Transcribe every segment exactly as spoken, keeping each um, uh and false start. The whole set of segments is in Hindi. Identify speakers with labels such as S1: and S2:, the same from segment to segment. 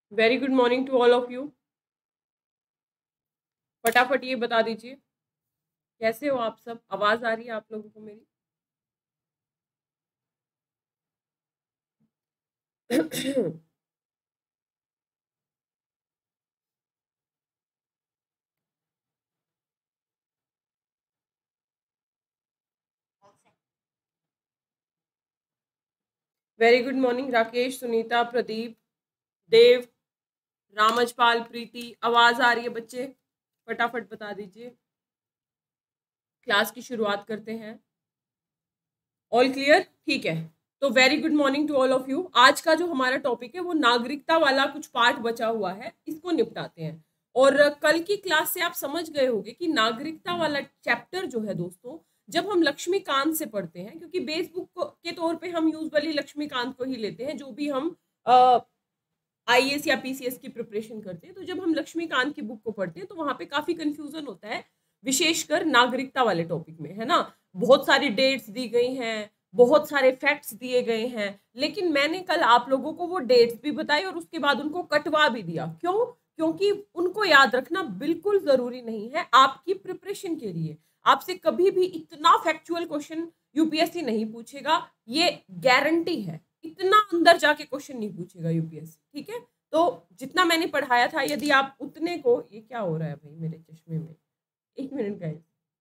S1: Very good morning to all of you. फटाफट ये बता दीजिए कैसे हो आप सब। आवाज आ रही है आप लोगों को मेरी? Very good morning Rakesh, Sunita, Pradeep, Dev, Ramjapal, Preeti. आवाज आ रही है बच्चे? फटाफट बता दीजिए। क्लास की शुरुआत करते हैं। All clear? ठीक है। तो very good morning to all of you. आज का जो हमारा टॉपिक है वो नागरिकता वाला कुछ पार्ट बचा हुआ है, इसको निपटाते हैं। और कल की क्लास से आप समझ गए होंगे कि नागरिकता वाला चैप्टर जो है दोस्तों, जब हम लक्ष्मीकांत से पढ़ते हैं, क्योंकि बेस बुक के तौर पे हम यूजुअली लक्ष्मीकांत को ही लेते हैं जो भी हम आईएएस या पीसीएस की प्रिपरेशन करते हैं। तो जब हम लक्ष्मीकांत की बुक को पढ़ते हैं तो वहां पे काफी कंफ्यूजन होता है, विशेषकर नागरिकता वाले टॉपिक में, है ना। बहुत सारी डेट्स दी गई हैं, बहुत सारे फैक्ट्स दिए गए हैं, लेकिन मैंने कल आप लोगों को वो डेट्स भी बताई और उसके बाद उनको कटवा भी दिया। क्यों? क्योंकि उनको याद रखना बिल्कुल जरूरी नहीं है आपकी प्रिपरेशन के लिए। आपसे कभी भी इतना फैक्चुअल क्वेश्चन यूपीएससी नहीं पूछेगा, ये गारंटी है। इतना अंदर जाके क्वेश्चन नहीं पूछेगा यूपीएससी, ठीक है। तो जितना मैंने पढ़ाया था, यदि आप उतने को, ये क्या हो रहा है भाई मेरे चश्मे में, एक मिनट गाइस,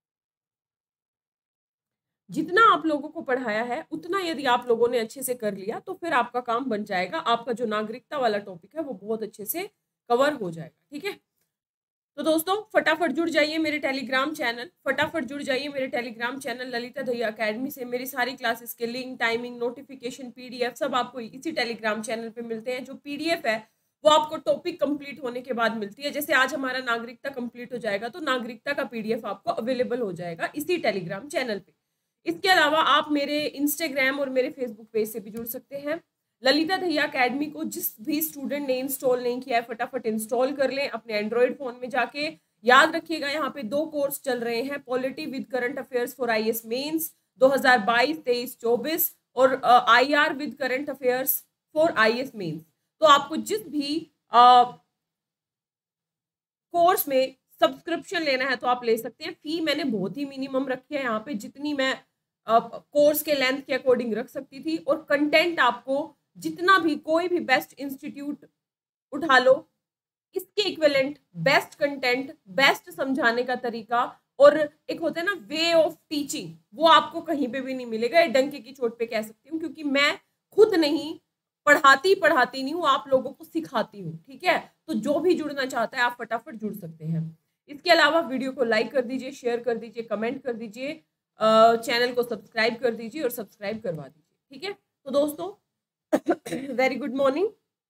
S1: जितना आप लोगों को पढ़ाया है उतना यदि आप लोगों ने अच्छे से कर लिया तो फिर आपका काम बन जाएगा। आपका जो नागरिकता वाला टॉपिक है वो बहुत अच्छे से कवर हो जाएगा, ठीक है। तो दोस्तों फटाफट जुड़ जाइए मेरे टेलीग्राम चैनल, फटाफट जुड़ जाइए मेरे Telegram channel Lalita Dahiya academy से। मेरी सारी क्लासेस के लिंक, टाइमिंग, नोटिफिकेशन, पीडीएफ सब आपको इसी टेलीग्राम चैनल पे मिलते हैं। जो पीडीएफ है वो आपको टॉपिक कंप्लीट होने के बाद मिलती है। जैसे आज हमारा नागरिकता कंप्लीट हो जाएगा तो नागरिकता का पीडीएफ आपको अवेलेबल हो जाएगा इसी टेलीग्राम चैनल पे। इसके अलावा आप मेरे इंस्टाग्राम और मेरे फेसबुक पेज से भी जुड़ सकते हैं। ललिता दहिया अकेडमी को जिस भी स्टूडेंट ने इंस्टॉल नहीं किया है फटाफट इंस्टॉल कर लें अपने एंड्रॉइड फोन में जाके। याद रखिएगा यहाँ पे दो कोर्स चल रहे हैं, polity with current affairs for IAS mains दो हज़ार बाईस तेईस चौबीस और IR with current affairs for IAS mains. तो आपको जिस भी कोर्स में सब्सक्रिप्शन लेना है तो आप ले सकते हैं। फी मैंने बहुत ही मिनिमम रखी है यहाँ पे, जितनी मैं कोर्स के लेंथ के अकॉर्डिंग रख सकती थी। और कंटेंट आपको जितना भी, कोई भी बेस्ट इंस्टीट्यूट उठा लो, इसके इक्विवेलेंट बेस्ट कंटेंट, बेस्ट समझाने का तरीका और एक होता है ना वे ऑफ टीचिंग, वो आपको कहीं पे भी नहीं मिलेगा। डंके की चोट पे कह सकती हूँ, क्योंकि मैं खुद नहीं पढ़ाती पढ़ाती नहीं हूँ, आप लोगों को सिखाती हूँ, ठीक है। तो जो भी जुड़ना चाहता है आप फटाफट जुड़ सकते हैं। इसके अलावा वीडियो को लाइक कर दीजिए, शेयर कर दीजिए, कमेंट कर दीजिए, चैनल को सब्सक्राइब कर दीजिए और सब्सक्राइब करवा दीजिए, ठीक है। तो दोस्तों वेरी गुड मॉर्निंग।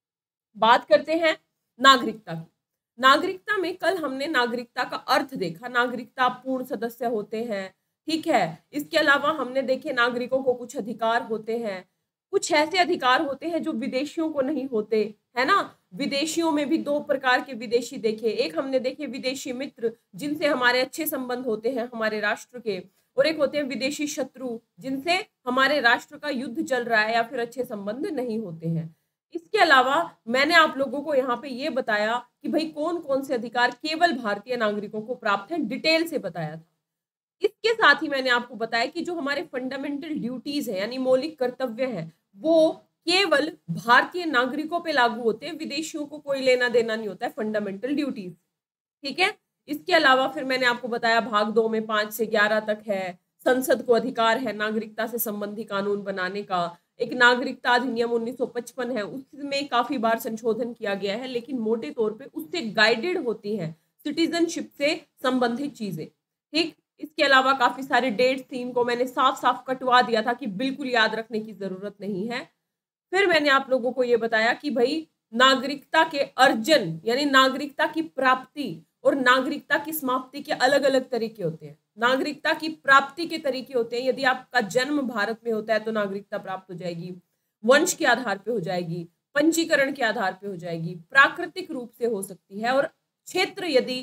S1: बात करते हैं नागरिकता की। नागरिकता में कल हमने नागरिकता का अर्थ देखा, नागरिकता पूर्ण सदस्य होते हैं, ठीक है। इसके अलावा हमने देखे नागरिकों को कुछ अधिकार होते हैं, कुछ ऐसे अधिकार होते हैं जो विदेशियों को नहीं होते, है ना। विदेशियों में भी दो प्रकार के विदेशी देखे, एक हमने देखे विदेशी मित्र जिनसे हमारे अच्छे संबंध होते हैं हमारे राष्ट्र के, और एक होते हैं विदेशी शत्रु जिनसे हमारे राष्ट्र का युद्ध चल रहा है या फिर अच्छे संबंध नहीं होते हैं। इसके अलावा मैंने आप लोगों को यहाँ पे ये बताया कि भाई कौन कौन से अधिकार केवल भारतीय नागरिकों को प्राप्त हैं, डिटेल से बताया था। इसके साथ ही मैंने आपको बताया कि जो हमारे फंडामेंटल ड्यूटीज है यानी मौलिक कर्तव्य है वो केवल भारतीय नागरिकों पे लागू होते हैं, विदेशियों को कोई लेना देना नहीं होता है फंडामेंटल ड्यूटीज, ठीक है। इसके अलावा फिर मैंने आपको बताया भाग दो में पांच से ग्यारह तक है, संसद को अधिकार है नागरिकता से संबंधी कानून बनाने का। एक नागरिकता अधिनियम उन्नीस सौ पचपन है, उसमें काफी बार संशोधन किया गया है, लेकिन मोटे तौर पे उससे गाइडेड होती है सिटीजनशिप से संबंधित चीजें, ठीक। इसके अलावा काफी सारे डेट्स थी, इनको मैंने साफ साफ कटवा दिया था कि बिल्कुल याद रखने की जरूरत नहीं है। फिर मैंने आप लोगों को यह बताया कि भाई नागरिकता के अर्जन यानी नागरिकता की प्राप्ति और नागरिकता की समाप्ति के अलग अलग तरीके होते हैं। नागरिकता की प्राप्ति के तरीके होते हैं, यदि आपका जन्म भारत में होता है तो नागरिकता प्राप्त हो जाएगी, वंश के आधार पे हो जाएगी, पंजीकरण के आधार पे हो जाएगी, प्राकृतिक रूप से हो सकती है, और क्षेत्र यदि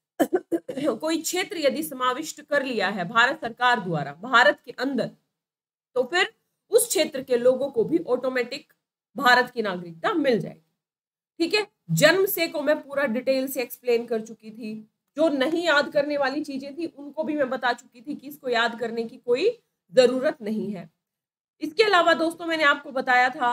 S1: कोई क्षेत्र यदि समाविष्ट कर लिया है भारत सरकार द्वारा भारत के अंदर, तो फिर उस क्षेत्र के लोगों को भी ऑटोमेटिक भारत की नागरिकता मिल जाएगी, ठीक है। जन्म से को मैं पूरा डिटेल से एक्सप्लेन कर चुकी थी। जो नहीं याद करने वाली चीजें थी उनको भी मैं बता चुकी थी कि इसको याद करने की कोई जरूरत नहीं है। इसके अलावा दोस्तों मैंने आपको बताया था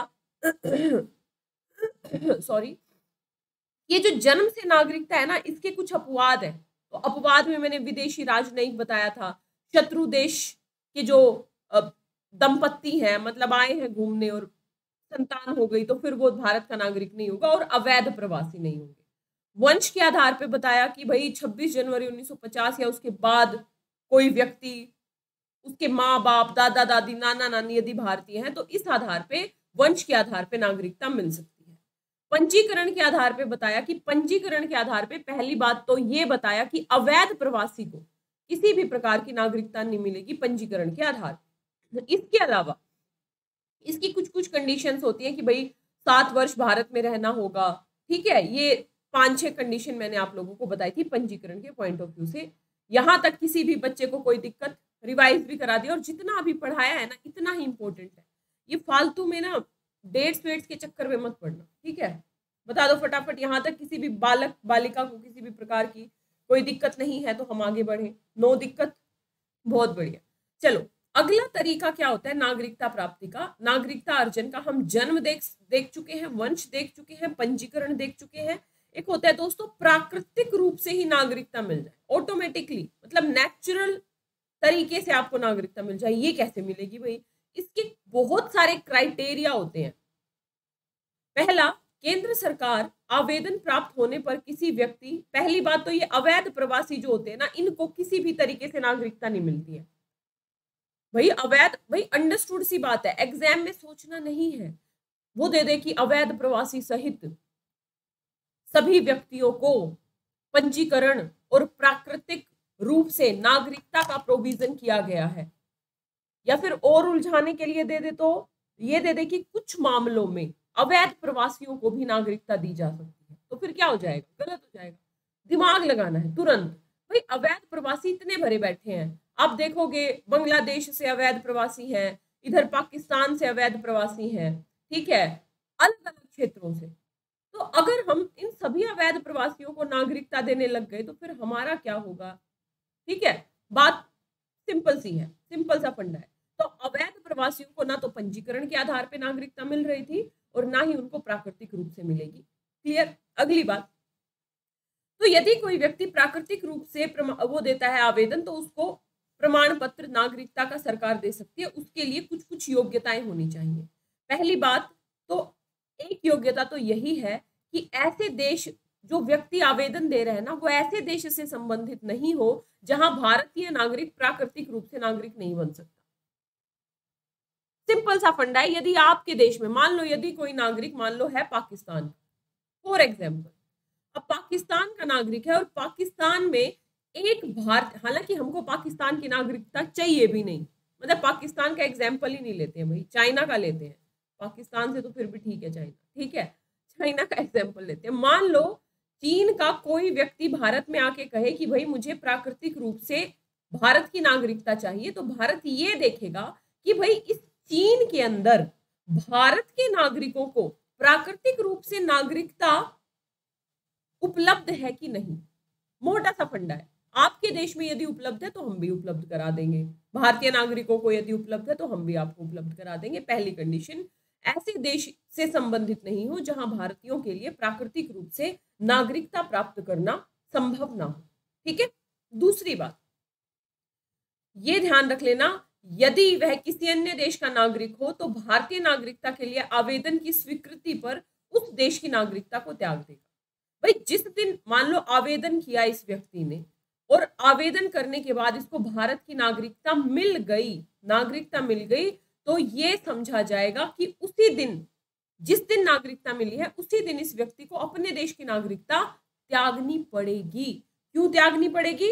S1: सॉरी, ये जो जन्म से नागरिकता है ना, इसके कुछ अपवाद है। तो अपवाद में मैंने विदेशी राजनयिक बताया था, शत्रु देश के जो दंपत्ति हैं, मतलब आए हैं घूमने और संतान हो गई तो फिर वो भारत का नागरिक नहीं होगा, और अवैध प्रवासी नहीं होंगे। वंश के आधार पे बताया कि भाई छब्बीस जनवरी उन्नीस सौ पचास या उसके बाद कोई व्यक्ति, उसके माँ बाप, दादा दादी, नाना नानी यदि भारतीय हैं तो इस आधार पे, वंश के आधार पे नागरिकता मिल सकती है। पंजीकरण के आधार पे बताया कि पंजीकरण के आधार पे पहली बात तो ये बताया कि अवैध प्रवासी को किसी भी प्रकार की नागरिकता नहीं मिलेगी पंजीकरण के आधार पर। इसके अलावा इसकी कुछ कुछ कंडीशंस होती हैं कि भाई सात वर्ष भारत में रहना होगा, ठीक है। ये पांच छह कंडीशन मैंने आप लोगों को बताई थी पंजीकरण के पॉइंट ऑफ व्यू से। यहाँ तक किसी भी बच्चे को कोई दिक्कत, रिवाइज भी करा दिया, और जितना अभी पढ़ाया है ना इतना ही इंपॉर्टेंट है। ये फालतू में ना डेट्स वेट्स के चक्कर में मत पड़ना, ठीक है। बता दो फटाफट, यहाँ तक किसी भी बालक बालिका को किसी भी प्रकार की कोई दिक्कत नहीं है तो हम आगे बढ़े। नो दिक्कत, बहुत बढ़िया। चलो अगला तरीका क्या होता है नागरिकता प्राप्ति का, नागरिकता अर्जन का। हम जन्म देख देख चुके हैं, वंश देख चुके हैं, पंजीकरण देख चुके हैं। एक होता है दोस्तों प्राकृतिक रूप से ही नागरिकता मिल जाए, ऑटोमेटिकली, मतलब नेचुरल तरीके से आपको नागरिकता मिल जाए। ये कैसे मिलेगी भाई? इसके बहुत सारे क्राइटेरिया होते हैं। पहला, केंद्र सरकार आवेदन प्राप्त होने पर किसी व्यक्ति, पहली बात तो ये अवैध प्रवासी जो होते हैं ना, इनको किसी भी तरीके से नागरिकता नहीं मिलती है भाई। अवैध, भाई अंडरस्टूड सी बात है, एग्जाम में सोचना नहीं है। वो दे दे कि अवैध प्रवासी सहित सभी व्यक्तियों को पंजीकरण और प्राकृतिक रूप से नागरिकता का प्रोविजन किया गया है, या फिर और उलझाने के लिए दे दे तो ये दे दे कि कुछ मामलों में अवैध प्रवासियों को भी नागरिकता दी जा सकती है, तो फिर क्या हो जाएगा? गलत हो जाएगा। दिमाग लगाना है तुरंत। भाई अवैध प्रवासी इतने भरे बैठे हैं, आप देखोगे बांग्लादेश से अवैध प्रवासी हैं, इधर पाकिस्तान से अवैध प्रवासी हैं, ठीक है, अलग अलग क्षेत्रों से। तो अगर हम इन सभी अवैध प्रवासियों को नागरिकता देने लग गए तो फिर हमारा क्या होगा? ठीक है, बात सिंपल सी है, सिंपल सा फंडा है। तो अवैध प्रवासियों को ना तो पंजीकरण के आधार पे नागरिकता मिल रही थी और ना ही उनको प्राकृतिक रूप से मिलेगी। क्लियर? अगली बात, तो यदि कोई व्यक्ति प्राकृतिक रूप से वो देता है आवेदन, तो उसको प्रमाण पत्र नागरिकता का सरकार दे सकती है। उसके लिए कुछ कुछ योग्यताएं होनी चाहिए। पहली बात तो, एक योग्यता तो यही है कि ऐसे देश, जो व्यक्ति आवेदन दे रहे हैं ना, वो ऐसे देश से संबंधित नहीं हो जहां भारतीय नागरिक प्राकृतिक रूप से नागरिक नहीं बन सकता। सिंपल सा फंडा है। यदि आपके देश में, मान लो यदि कोई नागरिक, मान लो है पाकिस्तान फॉर एग्जाम्पल, अब पाकिस्तान का नागरिक है और पाकिस्तान में एक भारत, हालांकि हमको पाकिस्तान की नागरिकता चाहिए भी नहीं, मतलब पाकिस्तान का एग्जाम्पल ही नहीं लेते हैं भाई, चाइना का लेते हैं। पाकिस्तान से तो फिर भी ठीक है चाइना, ठीक है, चाइना का एग्जाम्पल लेते हैं। मान लो चीन का कोई व्यक्ति भारत में आके कहे कि भाई मुझे प्राकृतिक रूप से भारत की नागरिकता चाहिए, तो भारत ये देखेगा कि भाई इस चीन के अंदर भारत के नागरिकों को प्राकृतिक रूप से नागरिकता उपलब्ध है कि नहीं। मोटा सा फंडा है। आपके देश में यदि उपलब्ध है तो हम भी उपलब्ध करा देंगे, भारतीय नागरिकों को यदि उपलब्ध है तो हम भी आपको उपलब्ध करा देंगे। पहली कंडीशन, ऐसे देश से संबंधित नहीं हो जहां भारतीयों के लिए प्राकृतिक रूप से नागरिकता प्राप्त करना संभव ना हो, ठीक है। दूसरी बात, ये ध्यान रख लेना, यदि वह किसी अन्य देश का नागरिक हो तो भारतीय नागरिकता के लिए आवेदन की स्वीकृति पर उस देश की नागरिकता को त्याग देगा। भाई जिस दिन मान लो आवेदन किया इस व्यक्ति ने और आवेदन करने के बाद इसको भारत की नागरिकता मिल गई, नागरिकता मिल गई, तो ये समझा जाएगा कि उसी दिन, जिस दिन नागरिकता मिली है, उसी दिन इस व्यक्ति को अपने देश की नागरिकता त्यागनी पड़ेगी। क्यों त्यागनी पड़ेगी?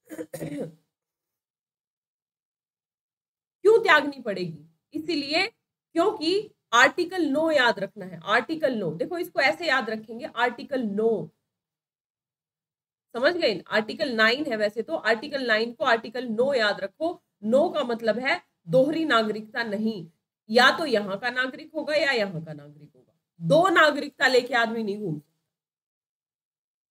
S1: क्यों त्यागनी पड़ेगी? इसीलिए क्योंकि आर्टिकल नौ याद रखना है। आर्टिकल नौ, देखो इसको ऐसे याद रखेंगे, आर्टिकल नौ, समझ गए? आर्टिकल नाइन है वैसे तो, आर्टिकल नाइन को आर्टिकल नौ याद रखो। नौ का मतलब है दोहरी नागरिकता नहीं, या तो यहाँ का नागरिक होगा या यहाँ का नागरिक होगा। दो नागरिकता लेके आदमी नहीं घूम सकता,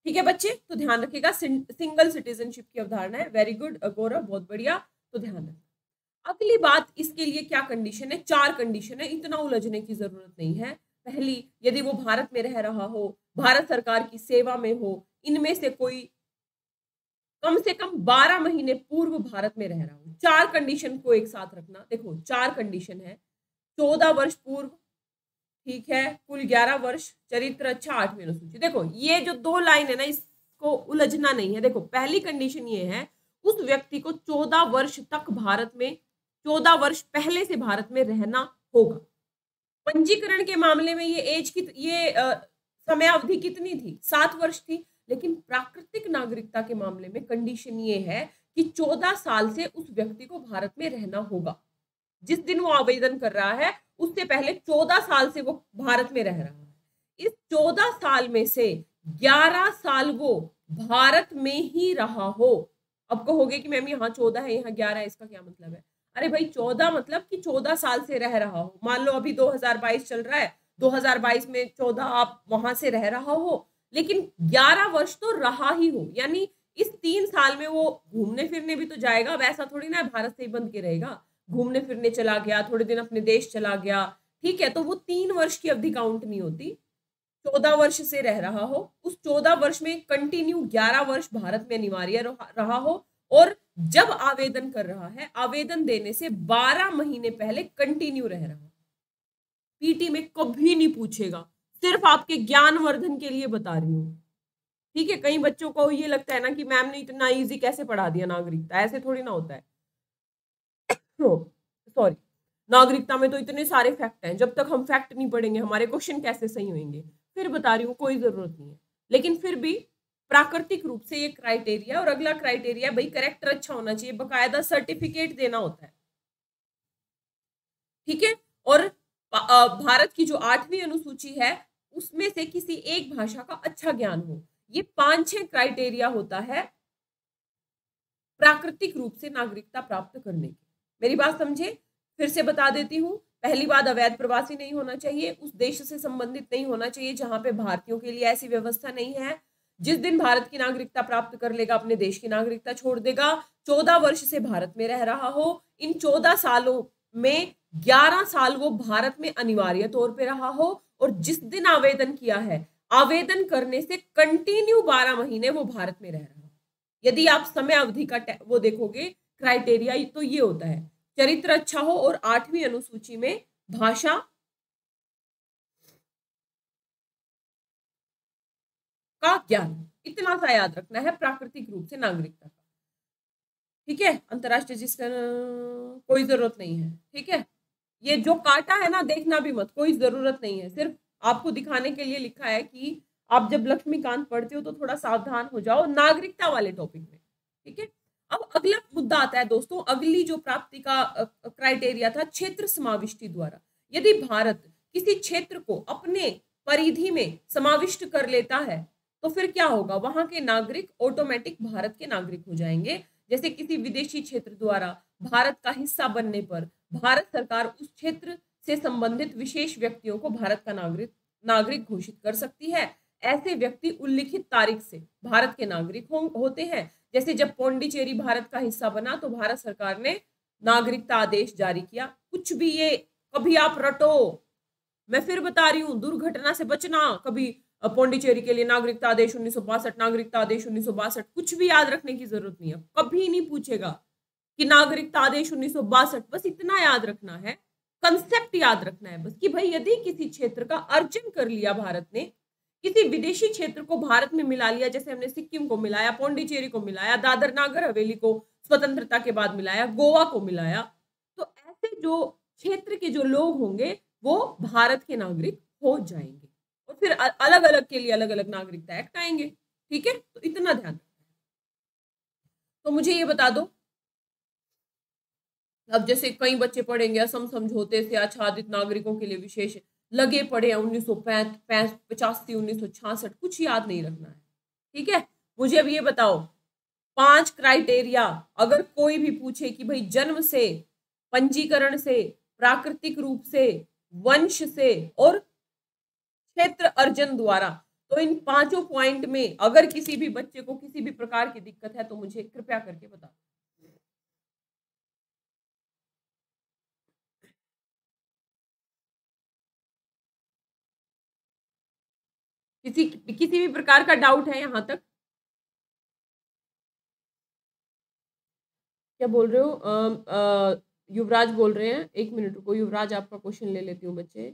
S1: ठीक है बच्चे, तो ध्यान रखिएगा, सिंगल सिटीजनशिप की अवधारणा है। वेरी गुड गौरव, बहुत बढ़िया, तो ध्यान रखिए। अगली बात, इसके लिए क्या कंडीशन है? चार कंडीशन है, इतना उलझने की जरूरत नहीं है। पहली, यदि वो भारत में रह रहा हो, भारत सरकार की सेवा में हो, इनमें से कोई कम से कम बारह महीने पूर्व भारत में रह रहा हो। चार कंडीशन को एक साथ रखना। देखो चार कंडीशन है, चौदह वर्ष पूर्व, ठीक है, कुल ग्यारह वर्ष, चरित्र अच्छा, आठवीं अनुसूची। देखो ये जो दो लाइन है ना, इसको उलझना नहीं है। देखो पहली कंडीशन ये है, उस व्यक्ति को चौदह वर्ष तक भारत में, चौदह वर्ष पहले से भारत में रहना होगा। पंजीकरण के मामले में ये एज की, ये समय अवधि कितनी थी? सात वर्ष थी। लेकिन प्राकृतिक नागरिकता के मामले में कंडीशन ये है कि चौदह साल से उस व्यक्ति को भारत में रहना होगा। जिस दिन वो आवेदन कर रहा है उससे पहले चौदह साल से वो भारत में रह रहा है। इस चौदह साल में से ग्यारह साल वो भारत में ही रहा हो। अब कहोगे कि मैम यहाँ चौदह है यहाँ ग्यारह है, इसका क्या मतलब है? अरे भाई चौदह मतलब कि चौदह साल से रह रहा हो। मान लो अभी दो हज़ार बाईस चल रहा है, दो हज़ार बाईस में चौदह आप वहां से रह रहा हो, लेकिन ग्यारह वर्ष तो रहा ही हो। यानी इस तीन साल में वो घूमने फिरने भी तो जाएगा। वैसा थोड़ी ना भारत से ही बंद के रहेगा, घूमने फिरने चला गया, थोड़े दिन अपने देश चला गया, ठीक है, तो वो तीन वर्ष की अवधि काउंट नहीं होती। चौदह वर्ष से रह रहा हो, उस चौदह वर्ष में कंटिन्यू ग्यारह वर्ष भारत में अनिवार्य रहा हो, और जब आवेदन कर रहा है, आवेदन देने से बारह महीने पहले कंटिन्यू रह रहा हो। पीटी में कभी नहीं पूछेगा, सिर्फ आपके ज्ञानवर्धन के लिए बता रही हूँ, ठीक है। कई बच्चों को ये लगता है ना कि मैम ने इतना इजी कैसे पढ़ा दिया नागरिकता, ऐसे थोड़ी ना होता है। सॉरी, नागरिकता में तो इतने सारे फैक्ट हैं, जब तक हम फैक्ट नहीं पढ़ेंगे हमारे क्वेश्चन कैसे सही होंगे? फिर बता रही हूँ, कोई जरूरत नहीं है। लेकिन फिर भी प्राकृतिक रूप से ये क्राइटेरिया, और अगला क्राइटेरिया भाई करेक्टर अच्छा होना चाहिए, बकायदा सर्टिफिकेट देना होता है, ठीक है। और भारत की जो आठवीं अनुसूची है उसमें से किसी एक भाषा का अच्छा ज्ञान हो। ये पांच छह क्राइटेरिया होता है प्राकृतिक रूप से नागरिकता प्राप्त करने की। मेरी बात समझे? फिर से बता देती हूँ। पहली बात, अवैध प्रवासी नहीं होना चाहिए, उस देश से संबंधित नहीं होना चाहिए जहां पे भारतीयों के लिए ऐसी व्यवस्था नहीं है। जिस दिन भारत की नागरिकता प्राप्त कर लेगा अपने देश की नागरिकता छोड़ देगा। चौदह वर्ष से भारत में रह रहा हो, इन चौदह सालों में ग्यारह साल वो भारत में अनिवार्य तौर पे रहा हो, और जिस दिन आवेदन किया है, आवेदन करने से कंटिन्यू बारह महीने वो भारत में रह रहा हो। यदि आप समय अवधि का वो देखोगे क्राइटेरिया, तो ये होता है चरित्र अच्छा हो और आठवीं अनुसूची में भाषा का ज्ञान, इतना सा याद रखना है प्राकृतिक रूप से नागरिकता का, ठीक है। अंतरराष्ट्रीय जिसका कोई जरूरत नहीं है, ठीक है। ये जो काटा है ना, देखना भी मत, कोई जरूरत नहीं है, सिर्फ आपको दिखाने के लिए लिखा है कि आप जब लक्ष्मीकांत पढ़ते हो तो थोड़ा सावधान हो जाओ नागरिकता वाले टॉपिक में, ठीक है। अब अगला मुद्दा आता है दोस्तों, अगली जो प्राप्ति का क्राइटेरिया था क्षेत्र समाविष्टि द्वारा। यदि भारत किसी क्षेत्र को अपने परिधि में समाविष्ट कर लेता है तो फिर क्या होगा? वहां के नागरिक ऑटोमेटिक भारत के नागरिक हो जाएंगे। जैसे किसी विदेशी क्षेत्र द्वारा भारत का हिस्सा बनने पर भारत सरकार उस क्षेत्र से संबंधित विशेष व्यक्तियों को भारत का नागरिक नागरिक घोषित कर सकती है। ऐसे व्यक्ति उल्लिखित तारीख से भारत के नागरिक हो, होते हैं। जैसे जब पौंडीचेरी भारत का हिस्सा बना तो भारत सरकार ने नागरिकता आदेश जारी किया। कुछ भी ये कभी आप रटो, मैं फिर बता रही हूँ, दुर्घटना से बचना। कभी पौंडीचेरी के लिए नागरिकता आदेश उन्नीस सौ बासठ, नागरिकता आदेश उन्नीस सौ बासठ, कुछ भी याद रखने की जरूरत नहीं है। कभी नहीं पूछेगा कि नागरिकता आदेश उन्नीस सौ बासठ, बस इतना याद रखना है, कंसेप्ट याद रखना है बस, कि भाई यदि किसी क्षेत्र का अर्जन कर लिया भारत ने, किसी विदेशी क्षेत्र को भारत में मिला लिया, जैसे हमने सिक्किम को मिलाया, पौंडीचेरी को मिलाया, दादर नागर हवेली को स्वतंत्रता के बाद मिलाया, गोवा को मिलाया, तो ऐसे जो क्षेत्र के जो लोग होंगे वो भारत के नागरिक हो जाएंगे। और फिर अलग अलग के लिए अलग अलग नागरिकता एक्ट आएंगे, ठीक है। तो इतना ध्यान रखना है। तो मुझे ये बता दो, अब जैसे कई बच्चे पढ़ेंगे असम समझौते से आच्छादित नागरिकों के लिए विशेष लगे पड़े हैं उन्नीस सौ पचासी, उन्नीस सौ छियासठ, कुछ याद नहीं रखना है, ठीक है। मुझे अब ये बताओ, पांच क्राइटेरिया अगर कोई भी पूछे कि भाई जन्म से, पंजीकरण से, प्राकृतिक रूप से, वंश से और क्षेत्र अर्जन द्वारा, तो इन पांचों पॉइंट में अगर किसी भी बच्चे को किसी भी प्रकार की दिक्कत है तो मुझे कृपया करके बता। किसी किसी भी प्रकार का डाउट है यहाँ तक? क्या बोल रहे हो? अ, अ, युवराज बोल रहे हैं, एक मिनट रुको युवराज, आपका क्वेश्चन ले लेती हूँ बच्चे।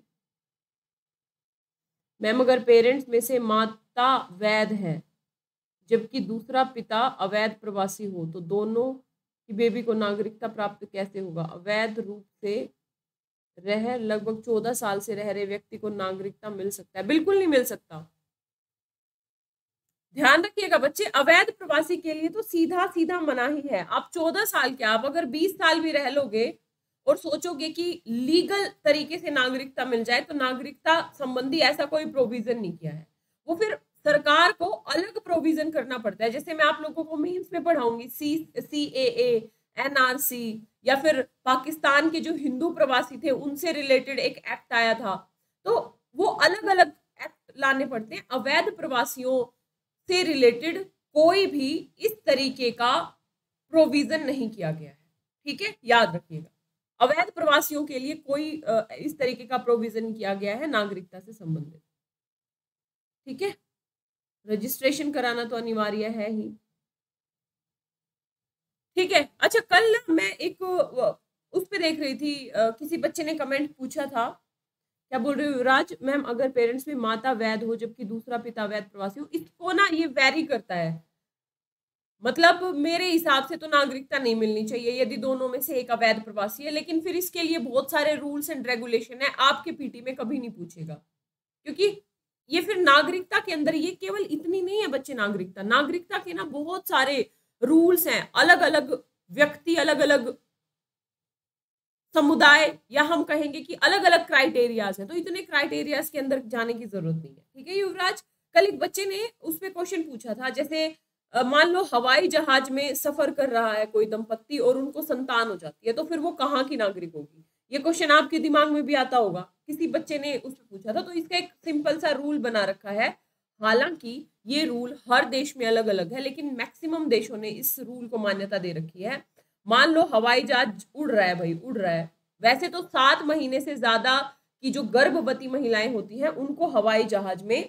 S1: मैम अगर पेरेंट्स में से माता वैध है जबकि दूसरा पिता अवैध प्रवासी हो तो दोनों की बेबी को नागरिकता प्राप्त कैसे होगा? अवैध रूप से रह लगभग चौदह साल से रह रहे व्यक्ति को नागरिकता मिल सकता है? बिल्कुल नहीं मिल सकता। ध्यान रखिएगा बच्चे, अवैध प्रवासी के लिए तो सीधा सीधा मना ही है। आप चौदह साल के, आप अगर बीस साल भी रह लोगे और सोचोगे कि लीगल तरीके से नागरिकता मिल जाए, तो नागरिकता संबंधी ऐसा कोई प्रोविजन नहीं किया है। वो फिर सरकार को अलग प्रोविजन करना पड़ता है। जैसे मैं आप लोगों को मेंस में पढ़ाऊंगी, सी सी ए ए, एन आर सी, या फिर पाकिस्तान के जो हिंदू प्रवासी थे उनसे रिलेटेड एक एक्ट आया था, तो वो अलग अलग एक्ट लाने पड़ते हैं। अवैध प्रवासियों से रिलेटेड कोई भी इस तरीके का प्रोविजन नहीं किया गया है, ठीक है, याद रखिएगा। अवैध प्रवासियों के लिए कोई इस तरीके का प्रोविजन किया गया है नागरिकता से संबंधित, ठीक है। रजिस्ट्रेशन कराना तो अनिवार्य है ही, ठीक है। अच्छा, कल ना मैं एक उस पे देख रही थी, किसी बच्चे ने कमेंट पूछा था, क्या बोल रहे हो युवराज? मैम अगर पेरेंट्स में माता वैध हो जबकि दूसरा पिता वैध प्रवासी हो, इसको ना ये वैरी करता है। मतलब मेरे हिसाब से तो नागरिकता नहीं मिलनी चाहिए यदि दोनों में से एक अवैध प्रवासी है, लेकिन फिर इसके लिए बहुत सारे रूल्स एंड रेगुलेशन है, आपके पीटी में कभी नहीं पूछेगा, क्योंकि ये फिर नागरिकता के अंदर ये केवल इतनी नहीं है बच्चे, नागरिकता नागरिकता के ना बहुत सारे रूल्स हैं, अलग अलग व्यक्ति, अलग अलग समुदाय, या हम कहेंगे कि अलग अलग क्राइटेरियाज हैं, तो इतने क्राइटेरियाज के अंदर जाने की जरूरत नहीं है, ठीक है युवराज। कल एक बच्चे ने उसमें क्वेश्चन पूछा था, जैसे मान लो हवाई जहाज में सफर कर रहा है कोई दंपत्ति और उनको संतान हो जाती है, तो फिर वो कहाँ की नागरिक होगी? ये क्वेश्चन आपके दिमाग में भी आता होगा, किसी बच्चे ने उसमें पूछा था। तो इसका एक सिंपल सा रूल बना रखा है, हालांकि ये रूल हर देश में अलग अलग है, लेकिन मैक्सिमम देशों ने इस रूल को मान्यता दे रखी है। मान लो हवाई जहाज उड़ रहा है भाई, उड़ रहा है, वैसे तो सात महीने से ज्यादा की जो गर्भवती महिलाएं होती हैं उनको हवाई जहाज में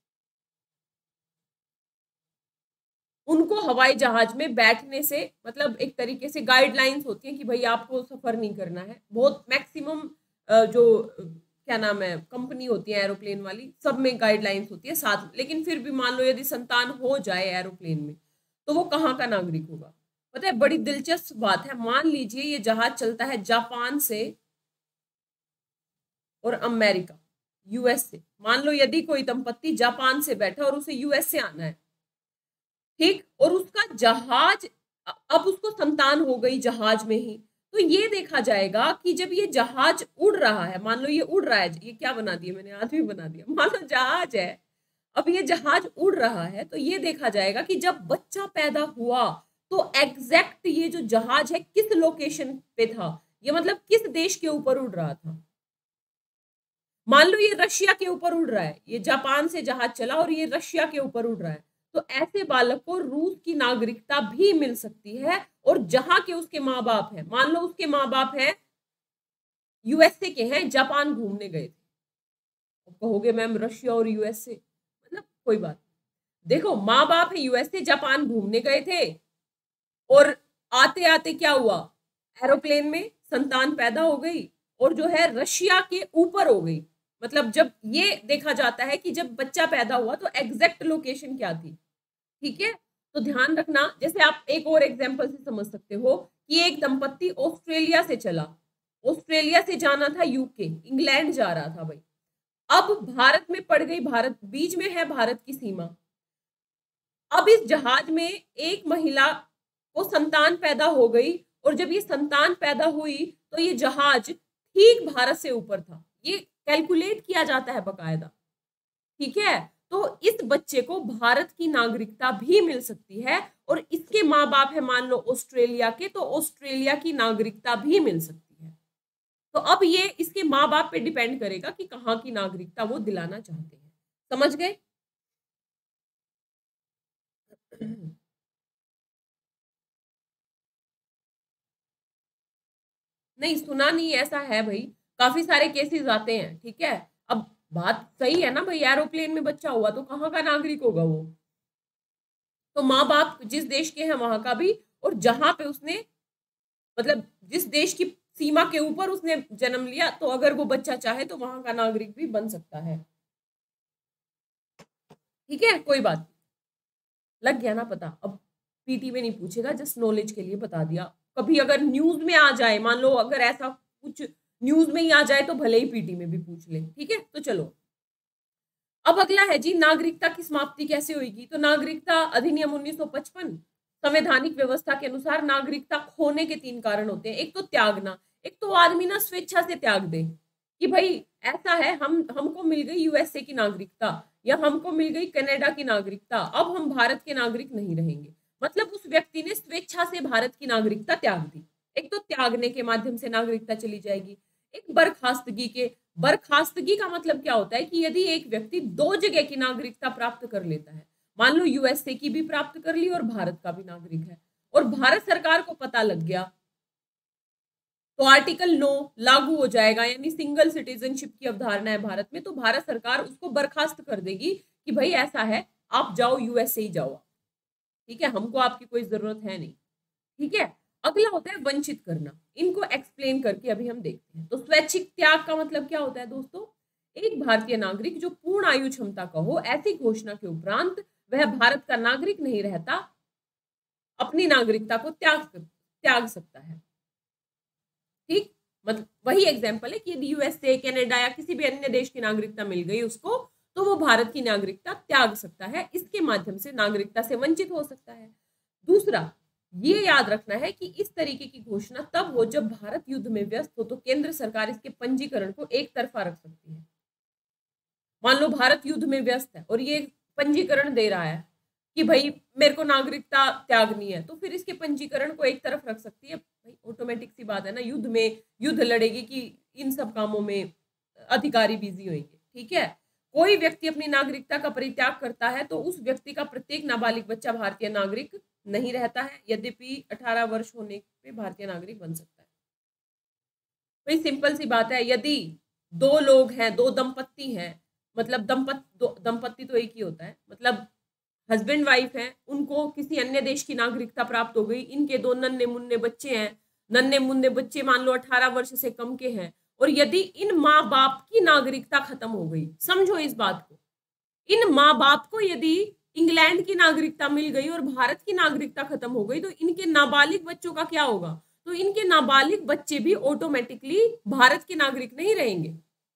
S1: उनको हवाई जहाज में बैठने से मतलब एक तरीके से गाइडलाइंस होती है कि भाई आपको सफर नहीं करना है। बहुत मैक्सिमम जो क्या नाम है कंपनी होती है एरोप्लेन वाली, सब में गाइडलाइंस होती है साथ में। लेकिन फिर भी मान लो यदि संतान हो जाए एरोप्लेन में, तो वो कहाँ का नागरिक होगा? पता है, बड़ी दिलचस्प बात है। मान लीजिए ये जहाज चलता है जापान से और अमेरिका, यूएस से। मान लो यदि कोई दंपत्ति जापान से बैठा और उसे यूएस से आना है, ठीक, और उसका जहाज, अब उसको संतान हो गई जहाज में ही, तो ये देखा जाएगा कि जब ये जहाज उड़ रहा है, मान लो ये उड़ रहा है, ये क्या बना दिया मैंने, आदमी बना दिया, मान लो जहाज है, अब ये जहाज उड़ रहा है, तो ये देखा जाएगा कि जब बच्चा पैदा हुआ तो एग्जैक्ट ये जो जहाज है किस लोकेशन पे था, ये मतलब किस देश के ऊपर उड़ रहा था। मान लो ये रशिया के ऊपर उड़ रहा है, ये जापान से जहाज चला और ये रशिया के ऊपर उड़ रहा है, तो ऐसे बालक को रूस की नागरिकता भी मिल सकती है। और जहां के उसके माँ बाप हैं, मान लो उसके माँ बाप हैं यूएसए के हैं, जापान घूमने गए थे, कहोगे मैम रशिया और यूएसए, मतलब कोई बात, देखो माँ बाप है यूएसए, जापान घूमने गए थे और आते आते क्या हुआ, एरोप्लेन में संतान पैदा हो गई और जो है रशिया के ऊपर हो गई। मतलब जब ये देखा जाता है कि जब बच्चा पैदा हुआ तो एग्जैक्ट लोकेशन क्या थी, ठीक है। तो ध्यान रखना, जैसे आप एक और एग्जांपल से समझ सकते हो कि एक दंपत्ति ऑस्ट्रेलिया से चला, ऑस्ट्रेलिया से जाना था यूके, इंग्लैंड जा रहा था भाई, अब भारत में पड़ गई, भारत बीच में है भारत की सीमा, अब इस जहाज में एक महिला को संतान पैदा हो गई और जब ये संतान पैदा हुई तो ये जहाज ठीक भारत से ऊपर था, ये कैलकुलेट किया जाता है बकायदा, ठीक है। तो इस बच्चे को भारत की नागरिकता भी मिल सकती है और इसके माँ बाप है मान लो ऑस्ट्रेलिया के, तो ऑस्ट्रेलिया की नागरिकता भी मिल सकती है। तो अब ये इसके माँ बाप पे डिपेंड करेगा कि कहाँ की नागरिकता वो दिलाना चाहते हैं, समझ गए? नहीं सुना नहीं, ऐसा है भाई, काफी सारे केसेस आते हैं, ठीक है। अब बात सही है ना भाई, एरोप्लेन में बच्चा हुआ तो कहाँ का नागरिक होगा वो, तो माँ बाप जिस देश के हैं वहां का भी, और जहां पे उसने मतलब जिस देश की सीमा के ऊपर उसने जन्म लिया, तो अगर वो बच्चा चाहे तो वहां का नागरिक भी बन सकता है, ठीक है। कोई बात, लग गया ना पता। अब पीटी में नहीं पूछेगा, जस्ट नॉलेज के लिए बता दिया। कभी अगर न्यूज में आ जाए, मान लो अगर ऐसा कुछ न्यूज में ही आ जाए तो भले ही पीटी में भी पूछ ले, ठीक है। तो चलो अब अगला है जी, नागरिकता की समाप्ति कैसे होगी। तो नागरिकता अधिनियम उन्नीस सौ पचपन संवैधानिक व्यवस्था के अनुसार नागरिकता खोने के तीन कारण होते हैं। एक तो त्यागना, एक तो आदमी ना स्वेच्छा से त्याग दे कि भाई ऐसा है, हम हमको मिल गई यूएसए की नागरिकता या हमको मिल गई कनाडा की नागरिकता, अब हम भारत के नागरिक नहीं रहेंगे, मतलब उस व्यक्ति ने स्वेच्छा से भारत की नागरिकता त्याग दी। एक तो त्यागने के माध्यम से नागरिकता चली जाएगी। एक बर्खास्तगी के, बर्खास्तगी का मतलब क्या होता है कि यदि एक व्यक्ति दो जगह की नागरिकता प्राप्त कर लेता है, मान लो यूएसए की भी प्राप्त कर ली और भारत का भी नागरिक है, और भारत सरकार को पता लग गया, तो आर्टिकल नौ लागू हो जाएगा, यानी सिंगल सिटीजनशिप की अवधारणा है भारत में, तो भारत सरकार उसको बर्खास्त कर देगी कि भाई ऐसा है, आप जाओ यूएसए ही जाओ, ठीक है, हमको आपकी कोई जरूरत है नहीं, ठीक है। अगला होता है वंचित करना, इनको एक्सप्लेन करके अभी हम देखते हैं। तो स्वैच्छिक त्याग का मतलब क्या होता है दोस्तों, एक भारतीय नागरिक जो पूर्ण आयु क्षमता का हो, ऐसी घोषणा के उपरांत वह भारत का नागरिक नहीं रहता, अपनी नागरिकता को त्याग त्याग सकता है, ठीक। मतलब वही एग्जाम्पल है कि यदि यूएसए, कनाडा या किसी भी अन्य देश की नागरिकता मिल गई उसको, तो वो भारत की नागरिकता त्याग सकता है, इसके माध्यम से नागरिकता से वंचित हो सकता है। दूसरा, ये याद रखना है कि इस तरीके की घोषणा तब हो जब भारत युद्ध में व्यस्त हो, तो केंद्र सरकार इसके पंजीकरण को एक तरफा रख सकती है। मान लो भारत युद्ध में व्यस्त है और ये पंजीकरण दे रहा है कि भाई मेरे को नागरिकता त्यागनी है, तो फिर इसके पंजीकरण को एक तरफ रख सकती है। भाई ऑटोमेटिक सी बात है ना, युद्ध में युद्ध लड़ेगी कि इन सब कामों में अधिकारी बिजी होंगे, ठीक है। कोई व्यक्ति अपनी नागरिकता का परित्याग करता है तो उस व्यक्ति का प्रत्येक नाबालिग बच्चा भारतीय नागरिक नहीं रहता है, यद्यपि अठारह वर्ष होने पे भारतीय नागरिक बन सकता है। भाई सिंपल सी बात है, यदि दो लोग हैं, दो दंपत्ति हैं, मतलब दंपत्ति दंपत्ति तो एक ही होता है, मतलब हस्बैंड वाइफ हैं, उनको किसी अन्य देश की नागरिकता प्राप्त हो गई, इनके दो नन्हे मुन्ने बच्चे हैं, नन्हे मुन्ने बच्चे मान लो अठारह वर्ष से कम के हैं, और यदि इन माँ बाप की नागरिकता खत्म हो गई, समझो इस बात को, इन माँ बाप को यदि इंग्लैंड की नागरिकता मिल गई और भारत की नागरिकता खत्म हो गई, तो इनके नाबालिग बच्चों का क्या होगा, तो इनके नाबालिग बच्चे भी ऑटोमेटिकली भारत के नागरिक नहीं रहेंगे,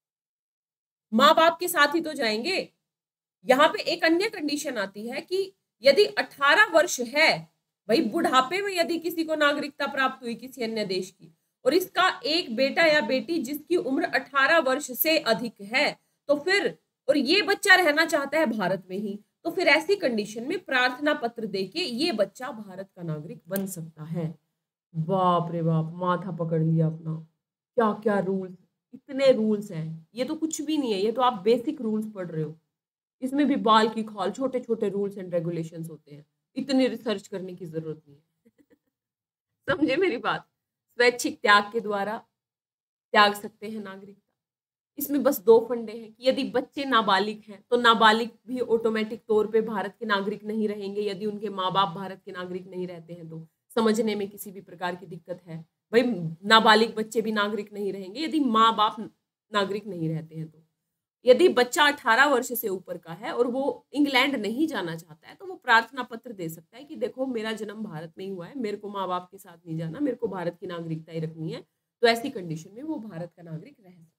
S1: माँ बाप के साथ ही तो जाएंगे। यहाँ पे एक अन्य कंडीशन आती है कि यदि अठारह वर्ष है, भाई बुढ़ापे में यदि किसी को नागरिकता प्राप्त हुई किसी अन्य देश की, और इसका एक बेटा या बेटी जिसकी उम्र अठारह वर्ष से अधिक है, तो फिर और ये बच्चा रहना चाहता है भारत में ही, तो फिर ऐसी कंडीशन में प्रार्थना पत्र देके ये बच्चा भारत का नागरिक बन सकता है। बाप रे बाप, माथा पकड़ लिया अपना, क्या क्या रूल्स, इतने रूल्स हैं, ये तो कुछ भी नहीं है, ये तो आप बेसिक रूल्स पढ़ रहे हो, इसमें भी बाल की खाल, छोटे छोटे रूल्स एंड रेगुलेशंस होते हैं, इतनी रिसर्च करने की जरूरत नहीं है। समझे मेरी बात, स्वैच्छिक त्याग के द्वारा त्याग सकते हैं नागरिकता। इसमें बस दो फंडे हैं कि यदि बच्चे नाबालिग हैं तो नाबालिग भी ऑटोमेटिक तौर पे भारत के नागरिक नहीं रहेंगे, यदि उनके माँ बाप भारत के नागरिक नहीं रहते हैं तो समझने में किसी भी प्रकार की दिक्कत है, भाई नाबालिग बच्चे भी नागरिक नहीं रहेंगे यदि माँ बाप नागरिक नहीं रहते हैं। तो यदि बच्चा अठारह वर्ष से ऊपर का है और वो इंग्लैंड नहीं जाना चाहता है, तो वो प्रार्थना पत्र दे सकता है कि देखो मेरा जन्म भारत में ही हुआ है, मेरे को माँ बाप के साथ नहीं जाना, मेरे को भारत की नागरिकता ही रखनी है, तो ऐसी कंडीशन में वो भारत का नागरिक रह सकता है,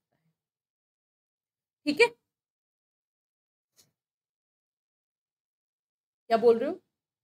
S1: ठीक है। क्या बोल रहे हो,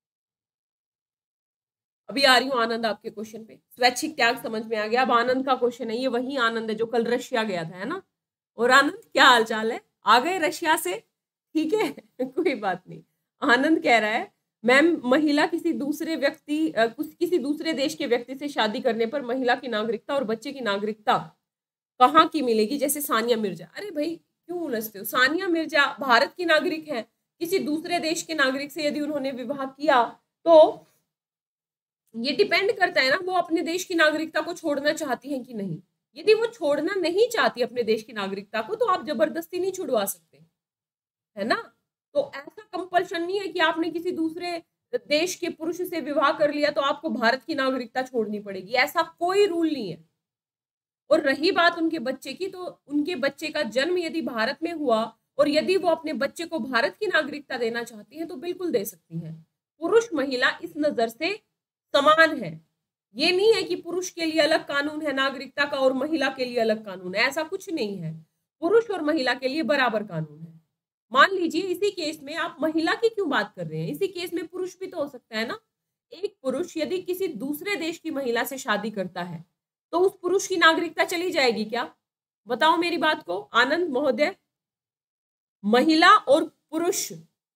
S1: अभी आ रही हूँ आनंद आपके क्वेश्चन पे। स्वैच्छिक त्याग समझ में आ गया, अब आनंद का क्वेश्चन है, ये वही आनंद है जो कल रशिया गया था, है ना। और आनंद क्या हाल चाल है, आ गए रशिया से, ठीक है। कोई बात नहीं। आनंद कह रहा है मैम, महिला किसी दूसरे व्यक्ति कुछ किसी दूसरे देश के व्यक्ति से शादी करने पर महिला की नागरिकता और बच्चे की नागरिकता कहाँ की मिलेगी, जैसे सानिया मिर्जा। अरे भाई क्यों उलझते हो, सानिया मिर्जा भारत की नागरिक है, किसी दूसरे देश के नागरिक से यदि उन्होंने विवाह किया तो ये डिपेंड करता है ना वो अपने देश की नागरिकता को छोड़ना चाहती हैं कि नहीं। यदि वो छोड़ना नहीं चाहती अपने देश की नागरिकता को तो आप जबरदस्ती नहीं छुड़वा सकते, है ना। तो ऐसा कंपल्शन नहीं है कि आपने किसी दूसरे देश के पुरुष से विवाह कर लिया तो आपको भारत की नागरिकता छोड़नी पड़ेगी, ऐसा कोई रूल नहीं है। और रही बात उनके बच्चे की, तो उनके बच्चे का जन्म यदि भारत में हुआ और यदि वो अपने बच्चे को भारत की नागरिकता देना चाहती हैं तो बिल्कुल दे सकती हैं। पुरुष महिला इस नजर से समान है। ये नहीं है कि पुरुष के लिए अलग कानून है नागरिकता का और महिला के लिए अलग कानून है, ऐसा कुछ नहीं है। पुरुष और महिला के लिए बराबर कानून है। मान लीजिए इसी केस में आप महिला की क्यों बात कर रहे हैं, इसी केस में पुरुष भी तो हो सकता है ना। एक पुरुष यदि किसी दूसरे देश की महिला से शादी करता है तो उस पुरुष की नागरिकता चली जाएगी क्या? बताओ मेरी बात को आनंद महोदय। महिला और पुरुष